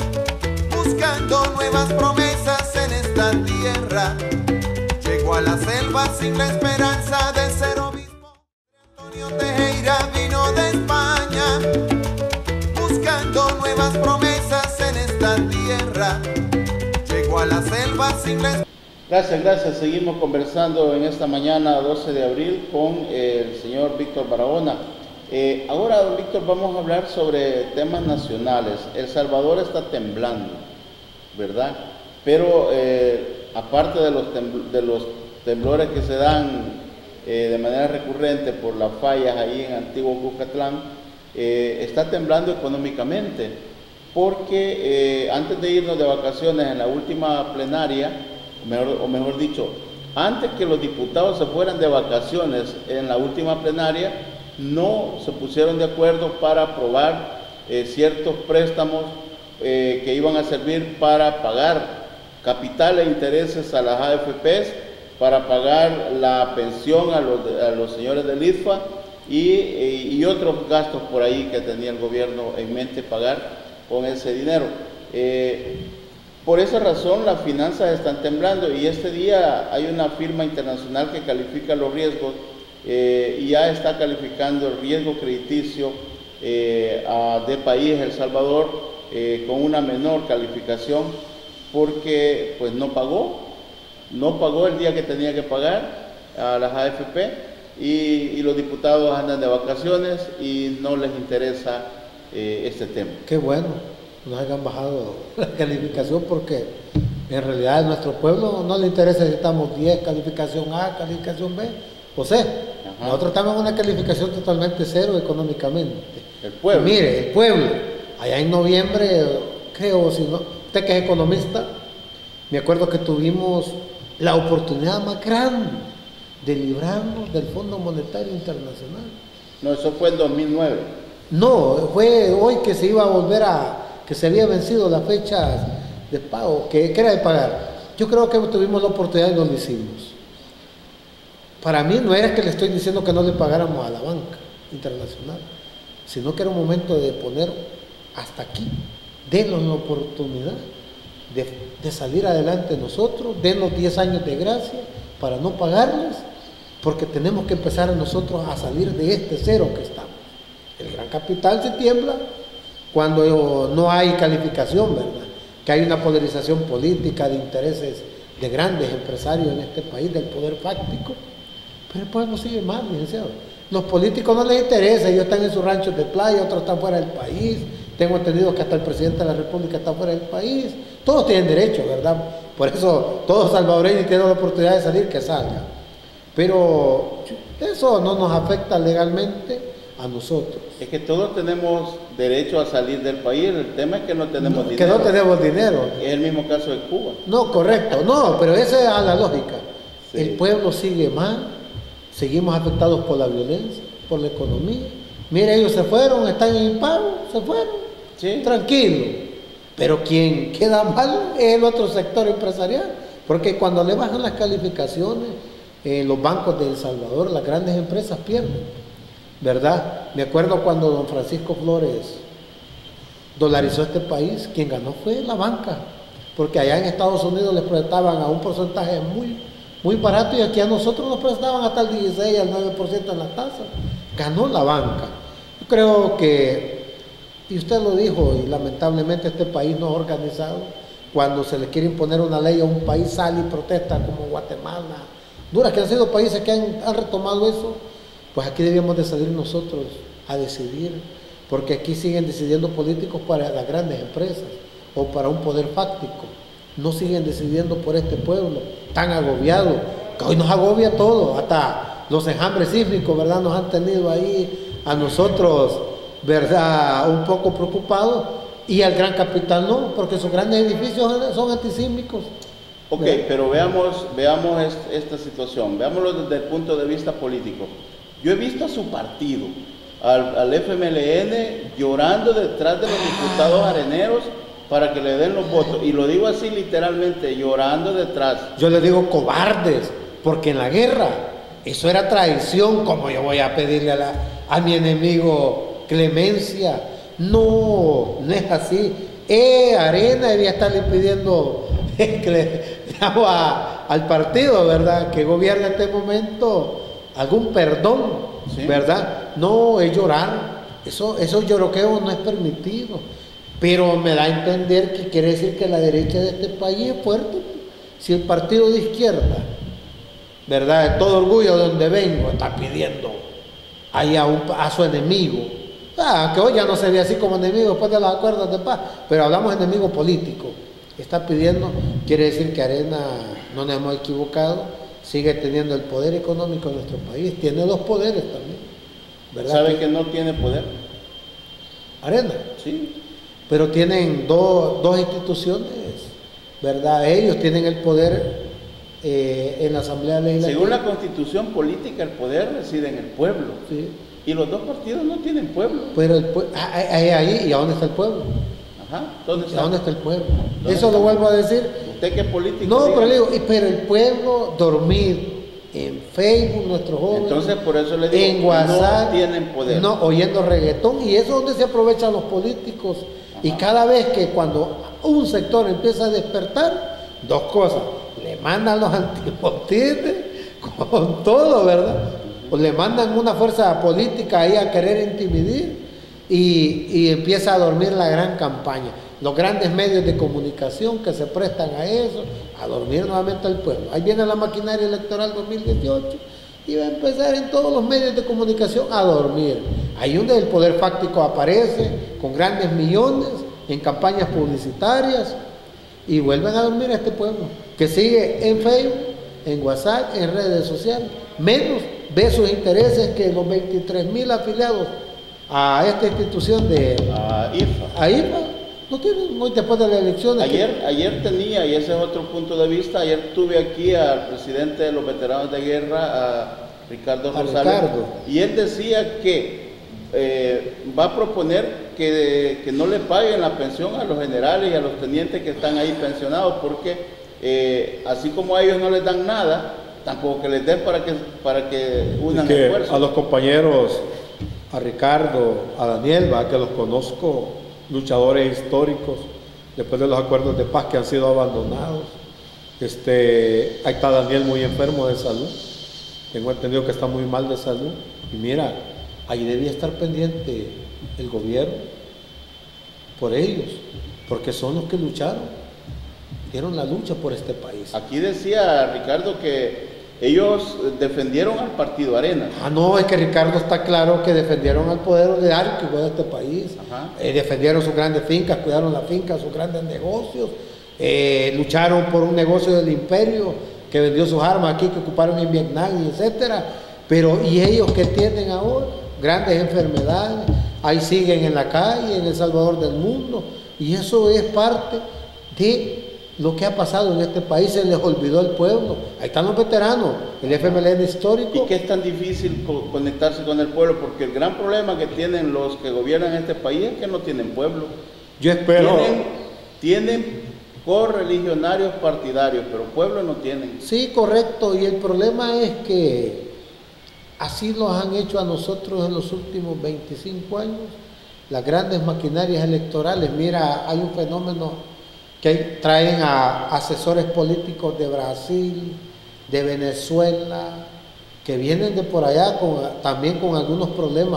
buscando nuevas promesas en esta tierra. Llegó a la selva sin la esperanza de ser obispo. Antonio Tejera vino de España buscando nuevas promesas en esta tierra. Llegó a la selva sin la esperanza. Gracias. Seguimos conversando en esta mañana 12 de abril con el señor Víctor Barahona. Ahora, don Víctor, vamos a hablar sobre temas nacionales. El Salvador está temblando, ¿verdad? Pero aparte de los temblores que se dan de manera recurrente por las fallas ahí en Antiguo Cuscatlán, está temblando económicamente, porque antes de irnos de vacaciones en la última plenaria, o mejor dicho, antes que los diputados se fueran de vacaciones en la última plenaria, no se pusieron de acuerdo para aprobar ciertos préstamos que iban a servir para pagar capital e intereses a las AFPs, para pagar la pensión a los señores del ISFA y otros gastos por ahí que tenía el gobierno en mente pagar con ese dinero. Por esa razón las finanzas están temblando, y este día hay una firma internacional que califica los riesgos y ya está calificando el riesgo crediticio de país El Salvador con una menor calificación, porque pues no pagó el día que tenía que pagar a las AFP, y los diputados andan de vacaciones y no les interesa este tema. Qué bueno, nos hayan bajado la calificación, porque en realidad a nuestro pueblo no le interesa si estamos 10, calificación A, calificación B o C. Nosotros estamos en una calificación totalmente cero económicamente. El pueblo. Y mire, el pueblo, allá en noviembre, creo, si no, usted que es economista, me acuerdo que tuvimos la oportunidad más grande de librarnos del Fondo Monetario Internacional. No, eso fue en 2009. No, fue hoy que se iba a volver que se había vencido las fechas de pago, que era de pagar. Yo creo que tuvimos la oportunidad y no lo hicimos. Para mí no era que le estoy diciendo que no le pagáramos a la banca internacional, sino que era un momento de poner hasta aquí, denos la oportunidad de salir adelante nosotros, denos 10 años de gracia para no pagarles, porque tenemos que empezar nosotros a salir de este cero que estamos. El gran capital se tiembla cuando no hay calificación, ¿verdad? Que hay una polarización política de intereses de grandes empresarios en este país, del poder fáctico, pero el pueblo sigue mal, licenciado. Los políticos no les interesa, ellos están en sus ranchos de playa, otros están fuera del país. Tengo entendido que hasta el presidente de la República está fuera del país. Todos tienen derecho, ¿verdad? Por eso todos salvadoreños tienen la oportunidad de salir, que salgan. Pero eso no nos afecta legalmente a nosotros. Es que todos tenemos derecho a salir del país, el tema es que no tenemos dinero. Que no tenemos dinero. Es el mismo caso de Cuba. No, correcto, no, pero esa es a la lógica. Sí. El pueblo sigue mal, seguimos afectados por la violencia, por la economía. Mire, ellos se fueron, están en impago, se fueron, sí, tranquilo. Pero quien queda mal es el otro sector empresarial, porque cuando le bajan las calificaciones, los bancos de El Salvador, las grandes empresas pierden, ¿verdad? Me acuerdo cuando don Francisco Flores dolarizó este país, quien ganó fue la banca, porque allá en Estados Unidos les prestaban a un porcentaje muy barato, y aquí a nosotros nos prestaban hasta el 16, al 9% en la tasa. Ganó la banca. Yo creo que, y usted lo dijo, y lamentablemente este país no es organizado. Cuando se le quiere imponer una ley a un país, sale y protesta, como Guatemala, Honduras, que han sido países que han retomado eso. Pues aquí debíamos de salir nosotros a decidir, porque aquí siguen decidiendo políticos para las grandes empresas o para un poder fáctico. No siguen decidiendo por este pueblo tan agobiado, que hoy nos agobia todo, hasta los enjambres sísmicos, ¿verdad? Nos han tenido ahí a nosotros, ¿verdad?, un poco preocupados, y al gran capital no, porque sus grandes edificios son antisísmicos. Ok, ¿verdad? Pero veamos esta situación, veámoslo desde el punto de vista político. Yo he visto a su partido, al FMLN, llorando detrás de los diputados areneros para que le den los votos, y lo digo así literalmente, llorando detrás. Yo le digo cobardes, porque en la guerra eso era traición. Como yo voy a pedirle a mi enemigo clemencia? No es así. Arena debía estarle pidiendo al partido, ¿verdad?, que gobierna en este momento, algún perdón, ¿sí?, ¿verdad? No, es llorar. Esos lloroqueos no es permitido. Pero me da a entender que quiere decir que la derecha de este país es fuerte. Si el partido de izquierda, ¿verdad?, de todo orgullo de donde vengo, está pidiendo ahí a su enemigo, que hoy ya no se ve así como enemigo después de los acuerdos de paz, pero hablamos de enemigo político, está pidiendo, quiere decir que Arena, no nos hemos equivocado, sigue teniendo el poder económico en nuestro país, tiene los poderes también, ¿verdad? ¿Sabe que no tiene poder? Arena. Sí. Pero tienen dos instituciones, ¿verdad? Ellos tienen el poder en la Asamblea Legislativa. Según la Constitución política, el poder reside en el pueblo. Sí. Y los dos partidos no tienen pueblo. Pero ahí, ¿y a dónde está el pueblo? Ajá, ¿dónde está? ¿A dónde está el pueblo? ¿Dónde Eso está? lo vuelvo a decir. ¿Usted qué político? No, diga? pero le digo, pero el pueblo dormir en Facebook, nuestros jóvenes, Entonces, por eso le digo, en WhatsApp, no tienen poder. no, oyendo reggaetón, y eso es donde se aprovechan los políticos. Ajá. Y cada vez que cuando un sector empieza a despertar, dos cosas, le mandan los antipotites con todo, ¿verdad? O le mandan una fuerza política ahí a querer intimidar y empieza a dormir la gran campaña. Los grandes medios de comunicación que se prestan a eso, a dormir nuevamente al pueblo. Ahí viene la maquinaria electoral 2018 y va a empezar en todos los medios de comunicación a dormir. Ahí donde el poder fáctico aparece con grandes millones en campañas publicitarias y vuelven a dormir a este pueblo que sigue en Facebook, en WhatsApp, en redes sociales. Menos ve sus intereses que los 23,000 afiliados a esta institución de IFA. No tienen, hoy después de las elecciones. Ayer tenía, y ese es otro punto de vista, ayer tuve aquí al presidente de los veteranos de guerra, a Ricardo Rosales, y él decía que va a proponer que no le paguen la pensión a los generales y a los tenientes que están ahí pensionados, porque así como a ellos no les dan nada, tampoco que les den para que unan esfuerzos. A los compañeros, a Ricardo, a Daniel, que los conozco, luchadores históricos, después de los acuerdos de paz que han sido abandonados. Ahí está Daniel muy enfermo de salud, tengo entendido que está muy mal de salud, y mira, ahí debía estar pendiente el gobierno por ellos, porque son los que lucharon, dieron la lucha por este país. Aquí decía Ricardo que ellos defendieron al partido Arena. No, es que Ricardo está claro que defendieron al poder oligárquico de este país. Defendieron sus grandes fincas, cuidaron las fincas, sus grandes negocios, lucharon por un negocio del imperio que vendió sus armas aquí, que ocuparon en Vietnam, etcétera. Pero, ¿y ellos qué tienen ahora? Grandes enfermedades, ahí siguen en la calle, en El Salvador del mundo, y eso es parte de lo que ha pasado en este país. Se les olvidó el pueblo. Ahí están los veteranos, el FMLN histórico. ¿Y qué es tan difícil conectarse con el pueblo? Porque el gran problema que tienen los que gobiernan este país es que no tienen pueblo. Yo espero... Tienen correligionarios partidarios, pero pueblo no tienen. Sí, correcto, y el problema es que así los han hecho a nosotros en los últimos 25 años, las grandes maquinarias electorales. Mira, hay un fenómeno que traen a asesores políticos de Brasil, de Venezuela, que vienen de por allá también con algunos problemas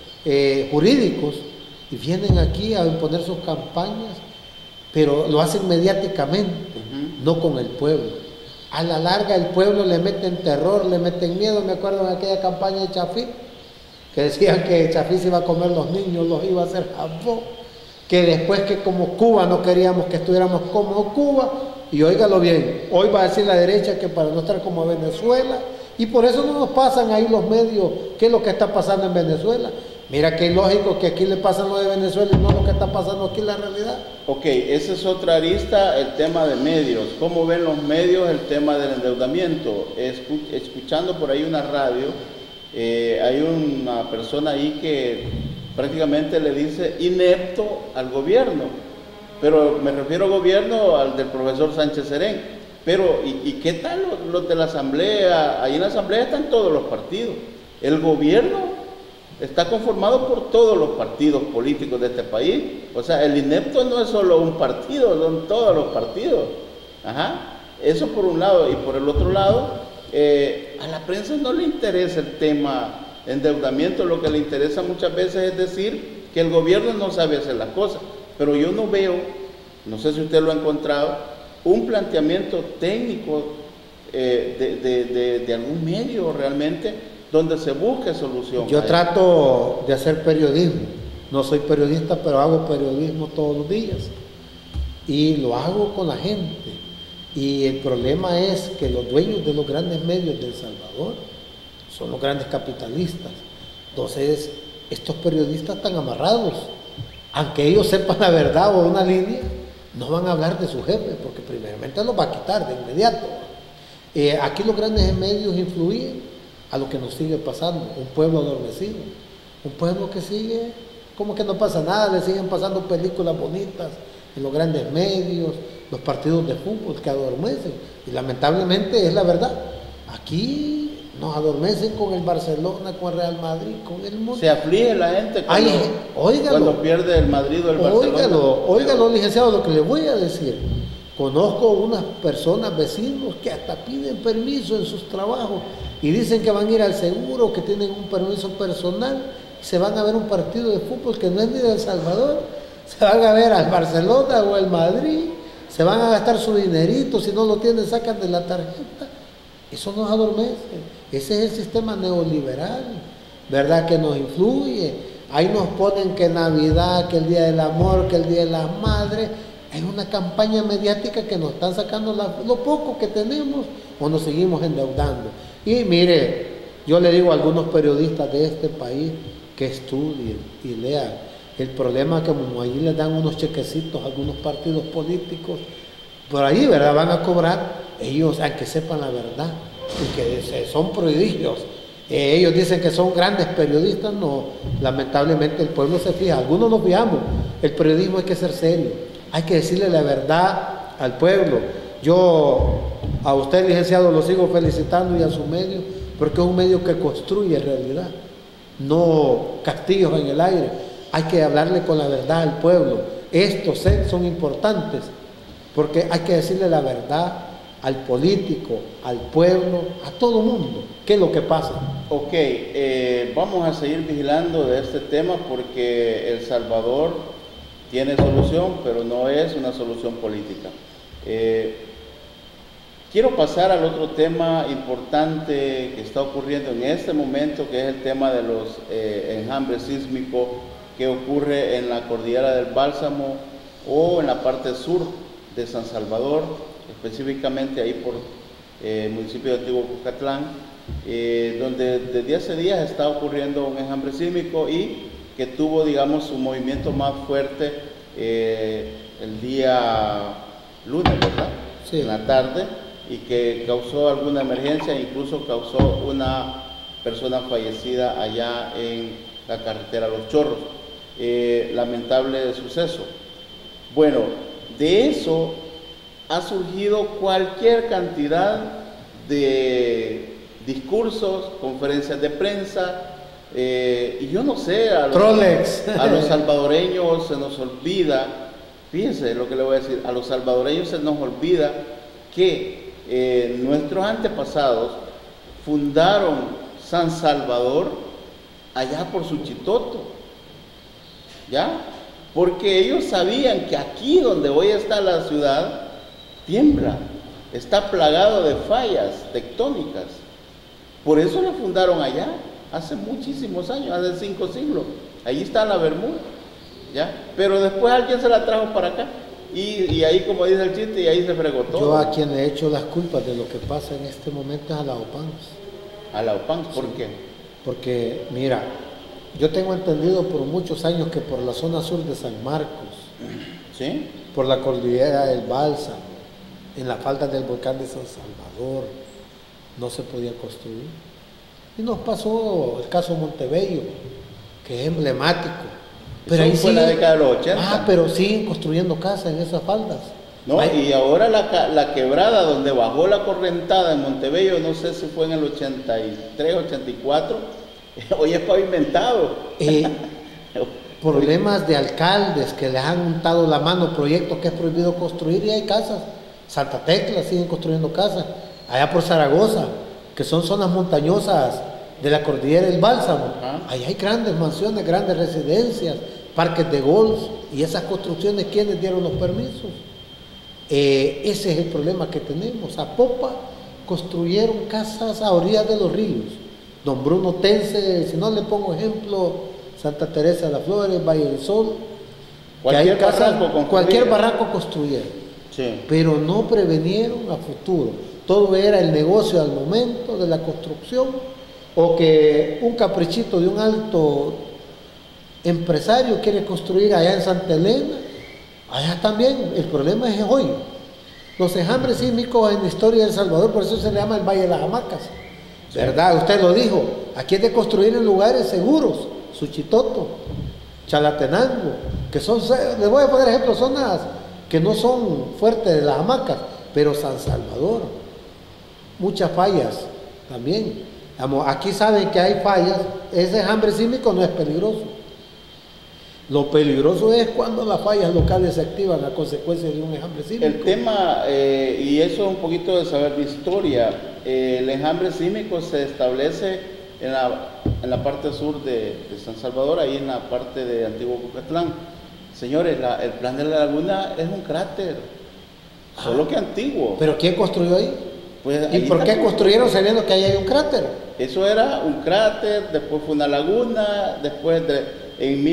jurídicos, y vienen aquí a imponer sus campañas, pero lo hacen mediáticamente, no con el pueblo. A la larga el pueblo le meten terror, le meten miedo. Me acuerdo en aquella campaña de Chafí, que decían que Chafí se iba a comer los niños, los iba a hacer jabón, que después que como Cuba no queríamos que estuviéramos como Cuba, y óigalo bien, hoy va a decir la derecha que para no estar como Venezuela, y por eso no nos pasan ahí los medios qué es lo que está pasando en Venezuela. Mira que es lógico que aquí le pasan lo de Venezuela y no lo que está pasando aquí en la realidad. Ok, esa es otra arista, el tema de medios. ¿Cómo ven los medios el tema del endeudamiento? Escuchando por ahí una radio, hay una persona ahí que prácticamente le dice inepto al gobierno, pero me refiero al gobierno, al del profesor Sánchez Serén. Pero, ¿y qué tal los de la asamblea? Ahí en la asamblea están todos los partidos. El gobierno está conformado por todos los partidos políticos de este país. O sea, el inepto no es solo un partido, son todos los partidos. Eso por un lado. Y por el otro lado, a la prensa no le interesa el tema endeudamiento. Lo que le interesa muchas veces es decir que el gobierno no sabe hacer las cosas. Pero yo no veo, no sé si usted lo ha encontrado, un planteamiento técnico de algún medio realmente donde se busque solución. Yo trato de hacer periodismo, no soy periodista, pero hago periodismo todos los días y lo hago con la gente, y el problema es que los dueños de los grandes medios de El Salvador son los grandes capitalistas. Entonces estos periodistas están amarrados, aunque ellos sepan la verdad o una línea, no van a hablar de su jefe, porque primeramente los va a quitar de inmediato. Aquí los grandes medios influyen a lo que nos sigue pasando, un pueblo adormecido. Un pueblo que sigue, como que no pasa nada, le siguen pasando películas bonitas en los grandes medios, los partidos de fútbol que adormecen. Y lamentablemente es la verdad. Aquí nos adormecen con el Barcelona, con el Real Madrid, con el mundo. Se aflige la gente cuando pierde el Madrid o el Barcelona. Óigalo, licenciado, lo que le voy a decir. Conozco unas personas, vecinos, que hasta piden permiso en sus trabajos y dicen que van a ir al seguro, que tienen un permiso personal, y se van a ver un partido de fútbol que no es ni de El Salvador, se van a ver al Barcelona o al Madrid, se van a gastar su dinerito, si no lo tienen sacan de la tarjeta. Eso nos adormece. Ese es el sistema neoliberal, ¿verdad? Que nos influye. Ahí nos ponen que Navidad, que el Día del Amor, que el Día de las Madres. Hay una campaña mediática que nos están sacando lo poco que tenemos o nos seguimos endeudando. Y mire, yo le digo a algunos periodistas de este país que estudien y lean. El problema es que como allí les dan unos chequecitos a algunos partidos políticos, por ahí, ¿verdad? Van a cobrar, ellos, aunque sepan la verdad, y que son prodigios. Ellos dicen que son grandes periodistas, no, lamentablemente el pueblo se fija, algunos nos fijamos, el periodismo hay que ser serio. Hay que decirle la verdad al pueblo. Yo a usted, licenciado, lo sigo felicitando y a su medio, porque es un medio que construye realidad, no castillos en el aire. Hay que hablarle con la verdad al pueblo. Estos son importantes, porque hay que decirle la verdad al político, al pueblo, a todo mundo. ¿Qué es lo que pasa? Ok, vamos a seguir vigilando de este tema porque El Salvador tiene solución, pero no es una solución política. Quiero pasar al otro tema importante que está ocurriendo en este momento, que es el tema de los enjambres sísmicos que ocurre en la cordillera del Bálsamo o en la parte sur de San Salvador, específicamente ahí por el municipio de Antiguo Cucatlán, donde desde hace días está ocurriendo un enjambre sísmico y que tuvo, digamos, su movimiento más fuerte el día lunes, ¿verdad? Sí. En la tarde, y que causó alguna emergencia, incluso causó una persona fallecida allá en la carretera Los Chorros. Lamentable suceso. Bueno, de eso ha surgido cualquier cantidad de discursos, conferencias de prensa, y yo no sé, a los salvadoreños se nos olvida, fíjense lo que le voy a decir, a los salvadoreños se nos olvida que nuestros antepasados fundaron San Salvador allá por Suchitoto, ¿ya? Porque ellos sabían que aquí donde hoy está la ciudad, tiembla, está plagado de fallas tectónicas. Por eso lo fundaron allá, hace muchísimos años, hace 5 siglos. Allí está la Bermuda, ¿ya? Pero después alguien se la trajo para acá. Y ahí, como dice el chiste, y ahí se fregó todo. Yo a quien le he hecho las culpas de lo que pasa en este momento es a la OPANS. ¿A la OPANS? ¿Por qué? Porque, mira, yo tengo entendido por muchos años que por la zona sur de San Marcos, ¿sí?, por la cordillera del Bálsamo, en la falda del volcán de San Salvador, no se podía construir. Y nos pasó el caso Montebello, que es emblemático. Pero eso ahí fue en la década de los 80. pero siguen construyendo casas en esas faldas. No, y ahora la quebrada donde bajó la correntada en Montebello, no sé si fue en el 83, 84, hoy es pavimentado. Problemas de alcaldes que les han untado la mano, proyectos que es prohibido construir y hay casas. Santa Tecla siguen construyendo casas. Allá por Zaragoza, que son zonas montañosas de la cordillera del Bálsamo, ahí hay grandes mansiones, grandes residencias, parques de golf, y esas construcciones, ¿quiénes dieron los permisos? Ese es el problema que tenemos. A popa construyeron casas a orillas de los ríos. Don Bruno Tense, si no le pongo ejemplo, Santa Teresa de las Flores, Valle del Sol, cualquier barranco construyeron, sí, pero no prevenieron a futuro. Todo era el negocio al momento de la construcción, o que un caprichito de un alto empresario quiere construir allá en Santa Elena. Allá también el problema es hoy. Los enjambres sísmicos en la historia de El Salvador, por eso se le llama el Valle de las Hamacas, ¿verdad? Usted lo dijo, aquí es de construir en lugares seguros, Suchitoto, Chalatenango, que son, les voy a poner ejemplos, zonas que no son fuertes de las hamacas, pero San Salvador, muchas fallas también. Aquí saben que hay fallas, ese enjambre sísmico no es peligroso. Lo peligroso es cuando las fallas locales se activan a consecuencia de un enjambre sísmico. El tema, y eso es un poquito de saber de historia, el enjambre sísmico se establece en la parte sur de San Salvador, ahí en la parte de Antiguo Cucatlán. Señores, el Plan de la Laguna es un cráter, solo que antiguo. ¿Pero quién construyó ahí? Pues ¿Y por qué construyeron sabiendo que ahí hay un cráter? Eso era un cráter, después fue una laguna, después en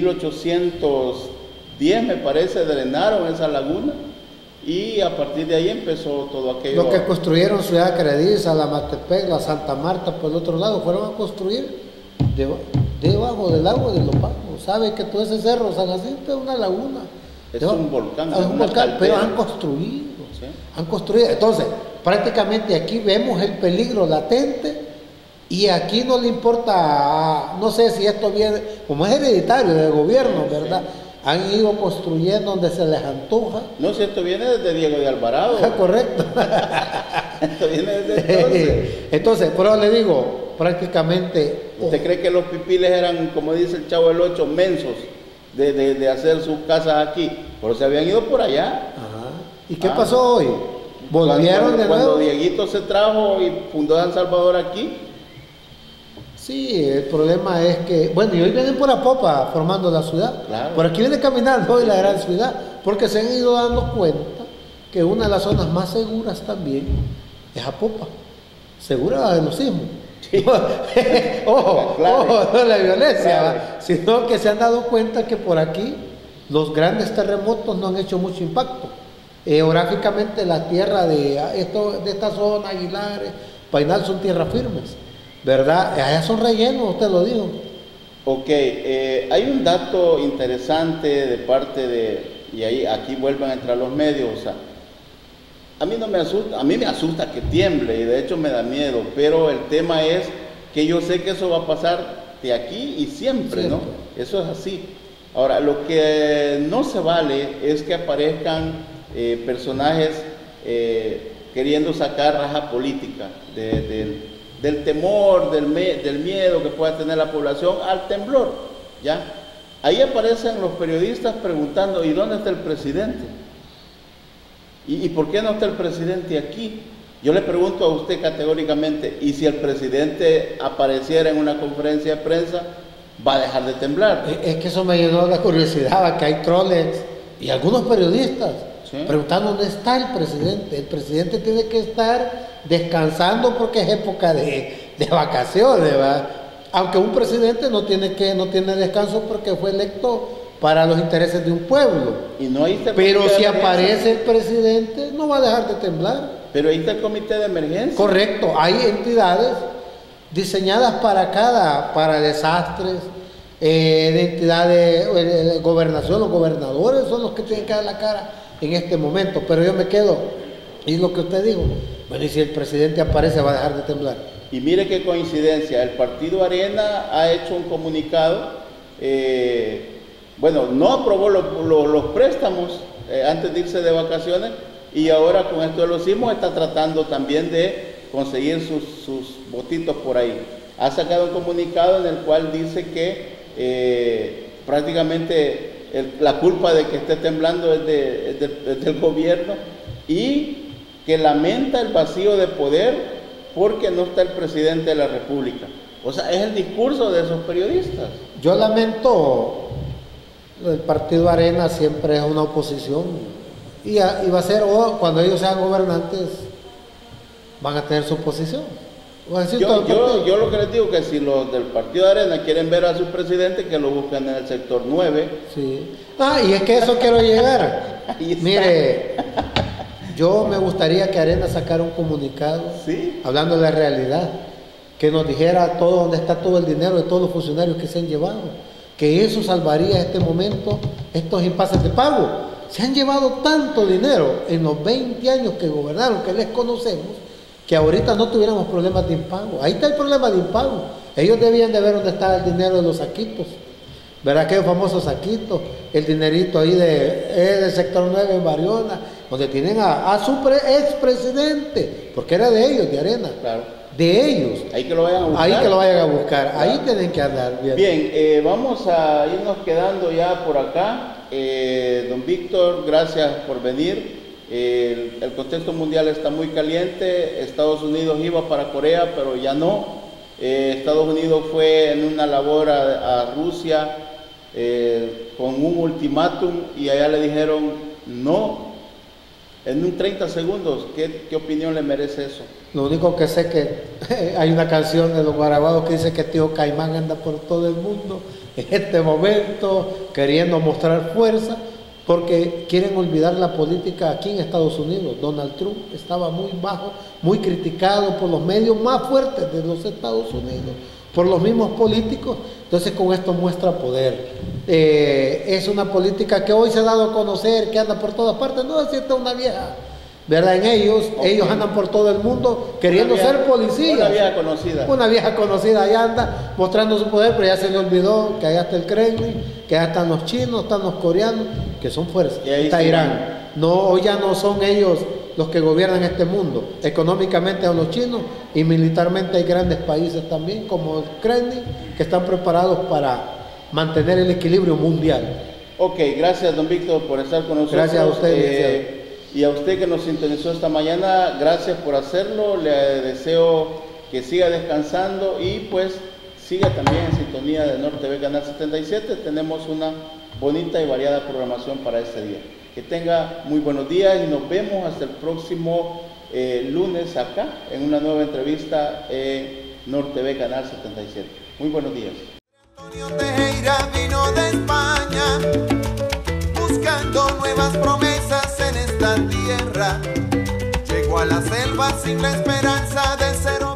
1810 me parece drenaron esa laguna y a partir de ahí empezó todo aquello. Lo que construyeron Ciudad Crediza, la Matepec, la Santa Marta por el otro lado, fueron a construir debajo del agua de Lopamo. ¿Sabe que todo ese cerro San Jacinto es una laguna? Es un volcán. Es un volcán, pero han construido. ¿Sí? Han construido. Entonces, prácticamente aquí vemos el peligro latente y aquí no le importa, no sé si esto viene, como es hereditario del gobierno, ¿verdad? Sí. Han ido construyendo donde se les antoja. No, si esto viene desde Diego de Alvarado. Correcto. Esto viene desde entonces. Entonces, pero le digo, prácticamente... ¿Usted cree que los pipiles eran, como dice el Chavo del Ocho, mensos de hacer sus casas aquí? Pero se habían ido por allá. Ajá. ¿Y qué pasó hoy? ¿Volvieron de nuevo? Cuando Dieguito se trajo y fundó San Salvador aquí. Sí, el problema es que, bueno, y hoy vienen por Apopa formando la ciudad. Claro. Por aquí viene caminando hoy la gran ciudad, porque se han ido dando cuenta que una de las zonas más seguras también es Apopa. Segura de los sismos. Sí. Ojo, no la violencia, sino que se han dado cuenta que por aquí los grandes terremotos no han hecho mucho impacto. Geográficamente la tierra de esta zona, Aguilares, Painal, son tierras firmes, ¿verdad? Allá son rellenos, usted lo dijo. Ok, hay un dato interesante de parte de, y ahí aquí vuelven a entrar los medios, o sea, a mí no me asusta, a mí me asusta que tiemble y de hecho me da miedo, pero el tema es que yo sé que eso va a pasar de aquí y siempre, ¿no? Eso es así. Ahora, lo que no se vale es que aparezcan personajes queriendo sacar raja política del temor, del miedo que pueda tener la población al temblor, ¿ya? Ahí aparecen los periodistas preguntando, ¿y dónde está el presidente? ¿Y por qué no está el presidente aquí? Yo le pregunto a usted categóricamente, ¿y si el presidente apareciera en una conferencia de prensa, va a dejar de temblar? Es que eso me llenó la curiosidad, que hay troles y algunos periodistas preguntando dónde está el presidente. El presidente tiene que estar descansando porque es época de vacaciones, ¿verdad? Aunque un presidente no tiene descanso porque fue electo para los intereses de un pueblo. Y no hay pero si aparece el presidente, no va a dejar de temblar. Pero ahí está el comité de emergencia. Correcto, hay entidades diseñadas para desastres, de entidades, gobernación, los gobernadores son los que tienen que dar la cara en este momento, pero yo me quedo, y lo que usted dijo, bueno, y si el presidente aparece, va a dejar de temblar. Y mire qué coincidencia, el partido Arena ha hecho un comunicado, bueno, no aprobó los préstamos antes de irse de vacaciones, y ahora con esto de los sismos está tratando también de conseguir sus votitos por ahí. Ha sacado un comunicado en el cual dice que prácticamente la culpa de que esté temblando es del gobierno y que lamenta el vacío de poder porque no está el presidente de la República. O sea, es el discurso de esos periodistas. Yo lamento, el partido Arena siempre es una oposición y va a ser, cuando ellos sean gobernantes, van a tener su oposición. Yo lo que les digo es que si los del partido de Arena quieren ver a su presidente, que lo busquen en el sector 9. Sí. Y es que eso quiero llegar. Mire, yo me gustaría que Arena sacara un comunicado, hablando de la realidad, que nos dijera todo dónde está todo el dinero de todos los funcionarios que se han llevado, que eso salvaría en este momento estos impases de pago. Se han llevado tanto dinero en los 20 años que gobernaron, que les conocemos, que ahorita no tuviéramos problemas de impago. Ahí está el problema de impago. Ellos debían de ver dónde está el dinero de los saquitos ¿verdad? Aquellos famosos saquitos, el dinerito ahí del sector 9 en Bariona, donde tienen a su expresidente, porque era de ellos, de Arena. Claro. De ellos. Ahí que lo vayan a buscar. Ahí que lo vayan a buscar. Claro. Ahí tienen que andar. Bien, vamos a irnos quedando ya por acá. Don Víctor, gracias por venir. El contexto mundial está muy caliente. Estados Unidos iba para Corea, pero ya no. Estados Unidos fue en una labor a Rusia con un ultimátum y allá le dijeron no. En un 30 segundos, ¿qué opinión le merece eso? Lo único que sé que hay una canción de los Guaraguados que dice que Tío Caimán anda por todo el mundo en este momento queriendo mostrar fuerza porque quieren olvidar la política aquí en Estados Unidos. Donald Trump estaba muy bajo, muy criticado por los medios más fuertes de los Estados Unidos, por los mismos políticos. Entonces con esto muestra poder. Es una política que hoy se ha dado a conocer, que anda por todas partes. No es cierto, una vieja, ¿verdad? En ellos andan por todo el mundo queriendo ser policías. Una vieja conocida. Una vieja conocida, allá anda mostrando su poder, pero ya se le olvidó que allá está el Kremlin, que allá están los chinos, están los coreanos, que son fuerzas. Está Irán. No, hoy ya no son ellos los que gobiernan este mundo. Económicamente a los chinos y militarmente hay grandes países también, como el Kremlin, que están preparados para mantener el equilibrio mundial. Ok, gracias don Víctor por estar con nosotros. Gracias a usted. Y a usted que nos sintonizó esta mañana, gracias por hacerlo. Le deseo que siga descansando y pues siga también en sintonía de Norte TV Canal 77. Tenemos una bonita y variada programación para este día. Que tenga muy buenos días y nos vemos hasta el próximo lunes acá en una nueva entrevista en Norte TV Canal 77. Muy buenos días. Antonio Tejera vino de España buscando nuevas promesas en esta tierra. Llegó a la selva sin la esperanza de ser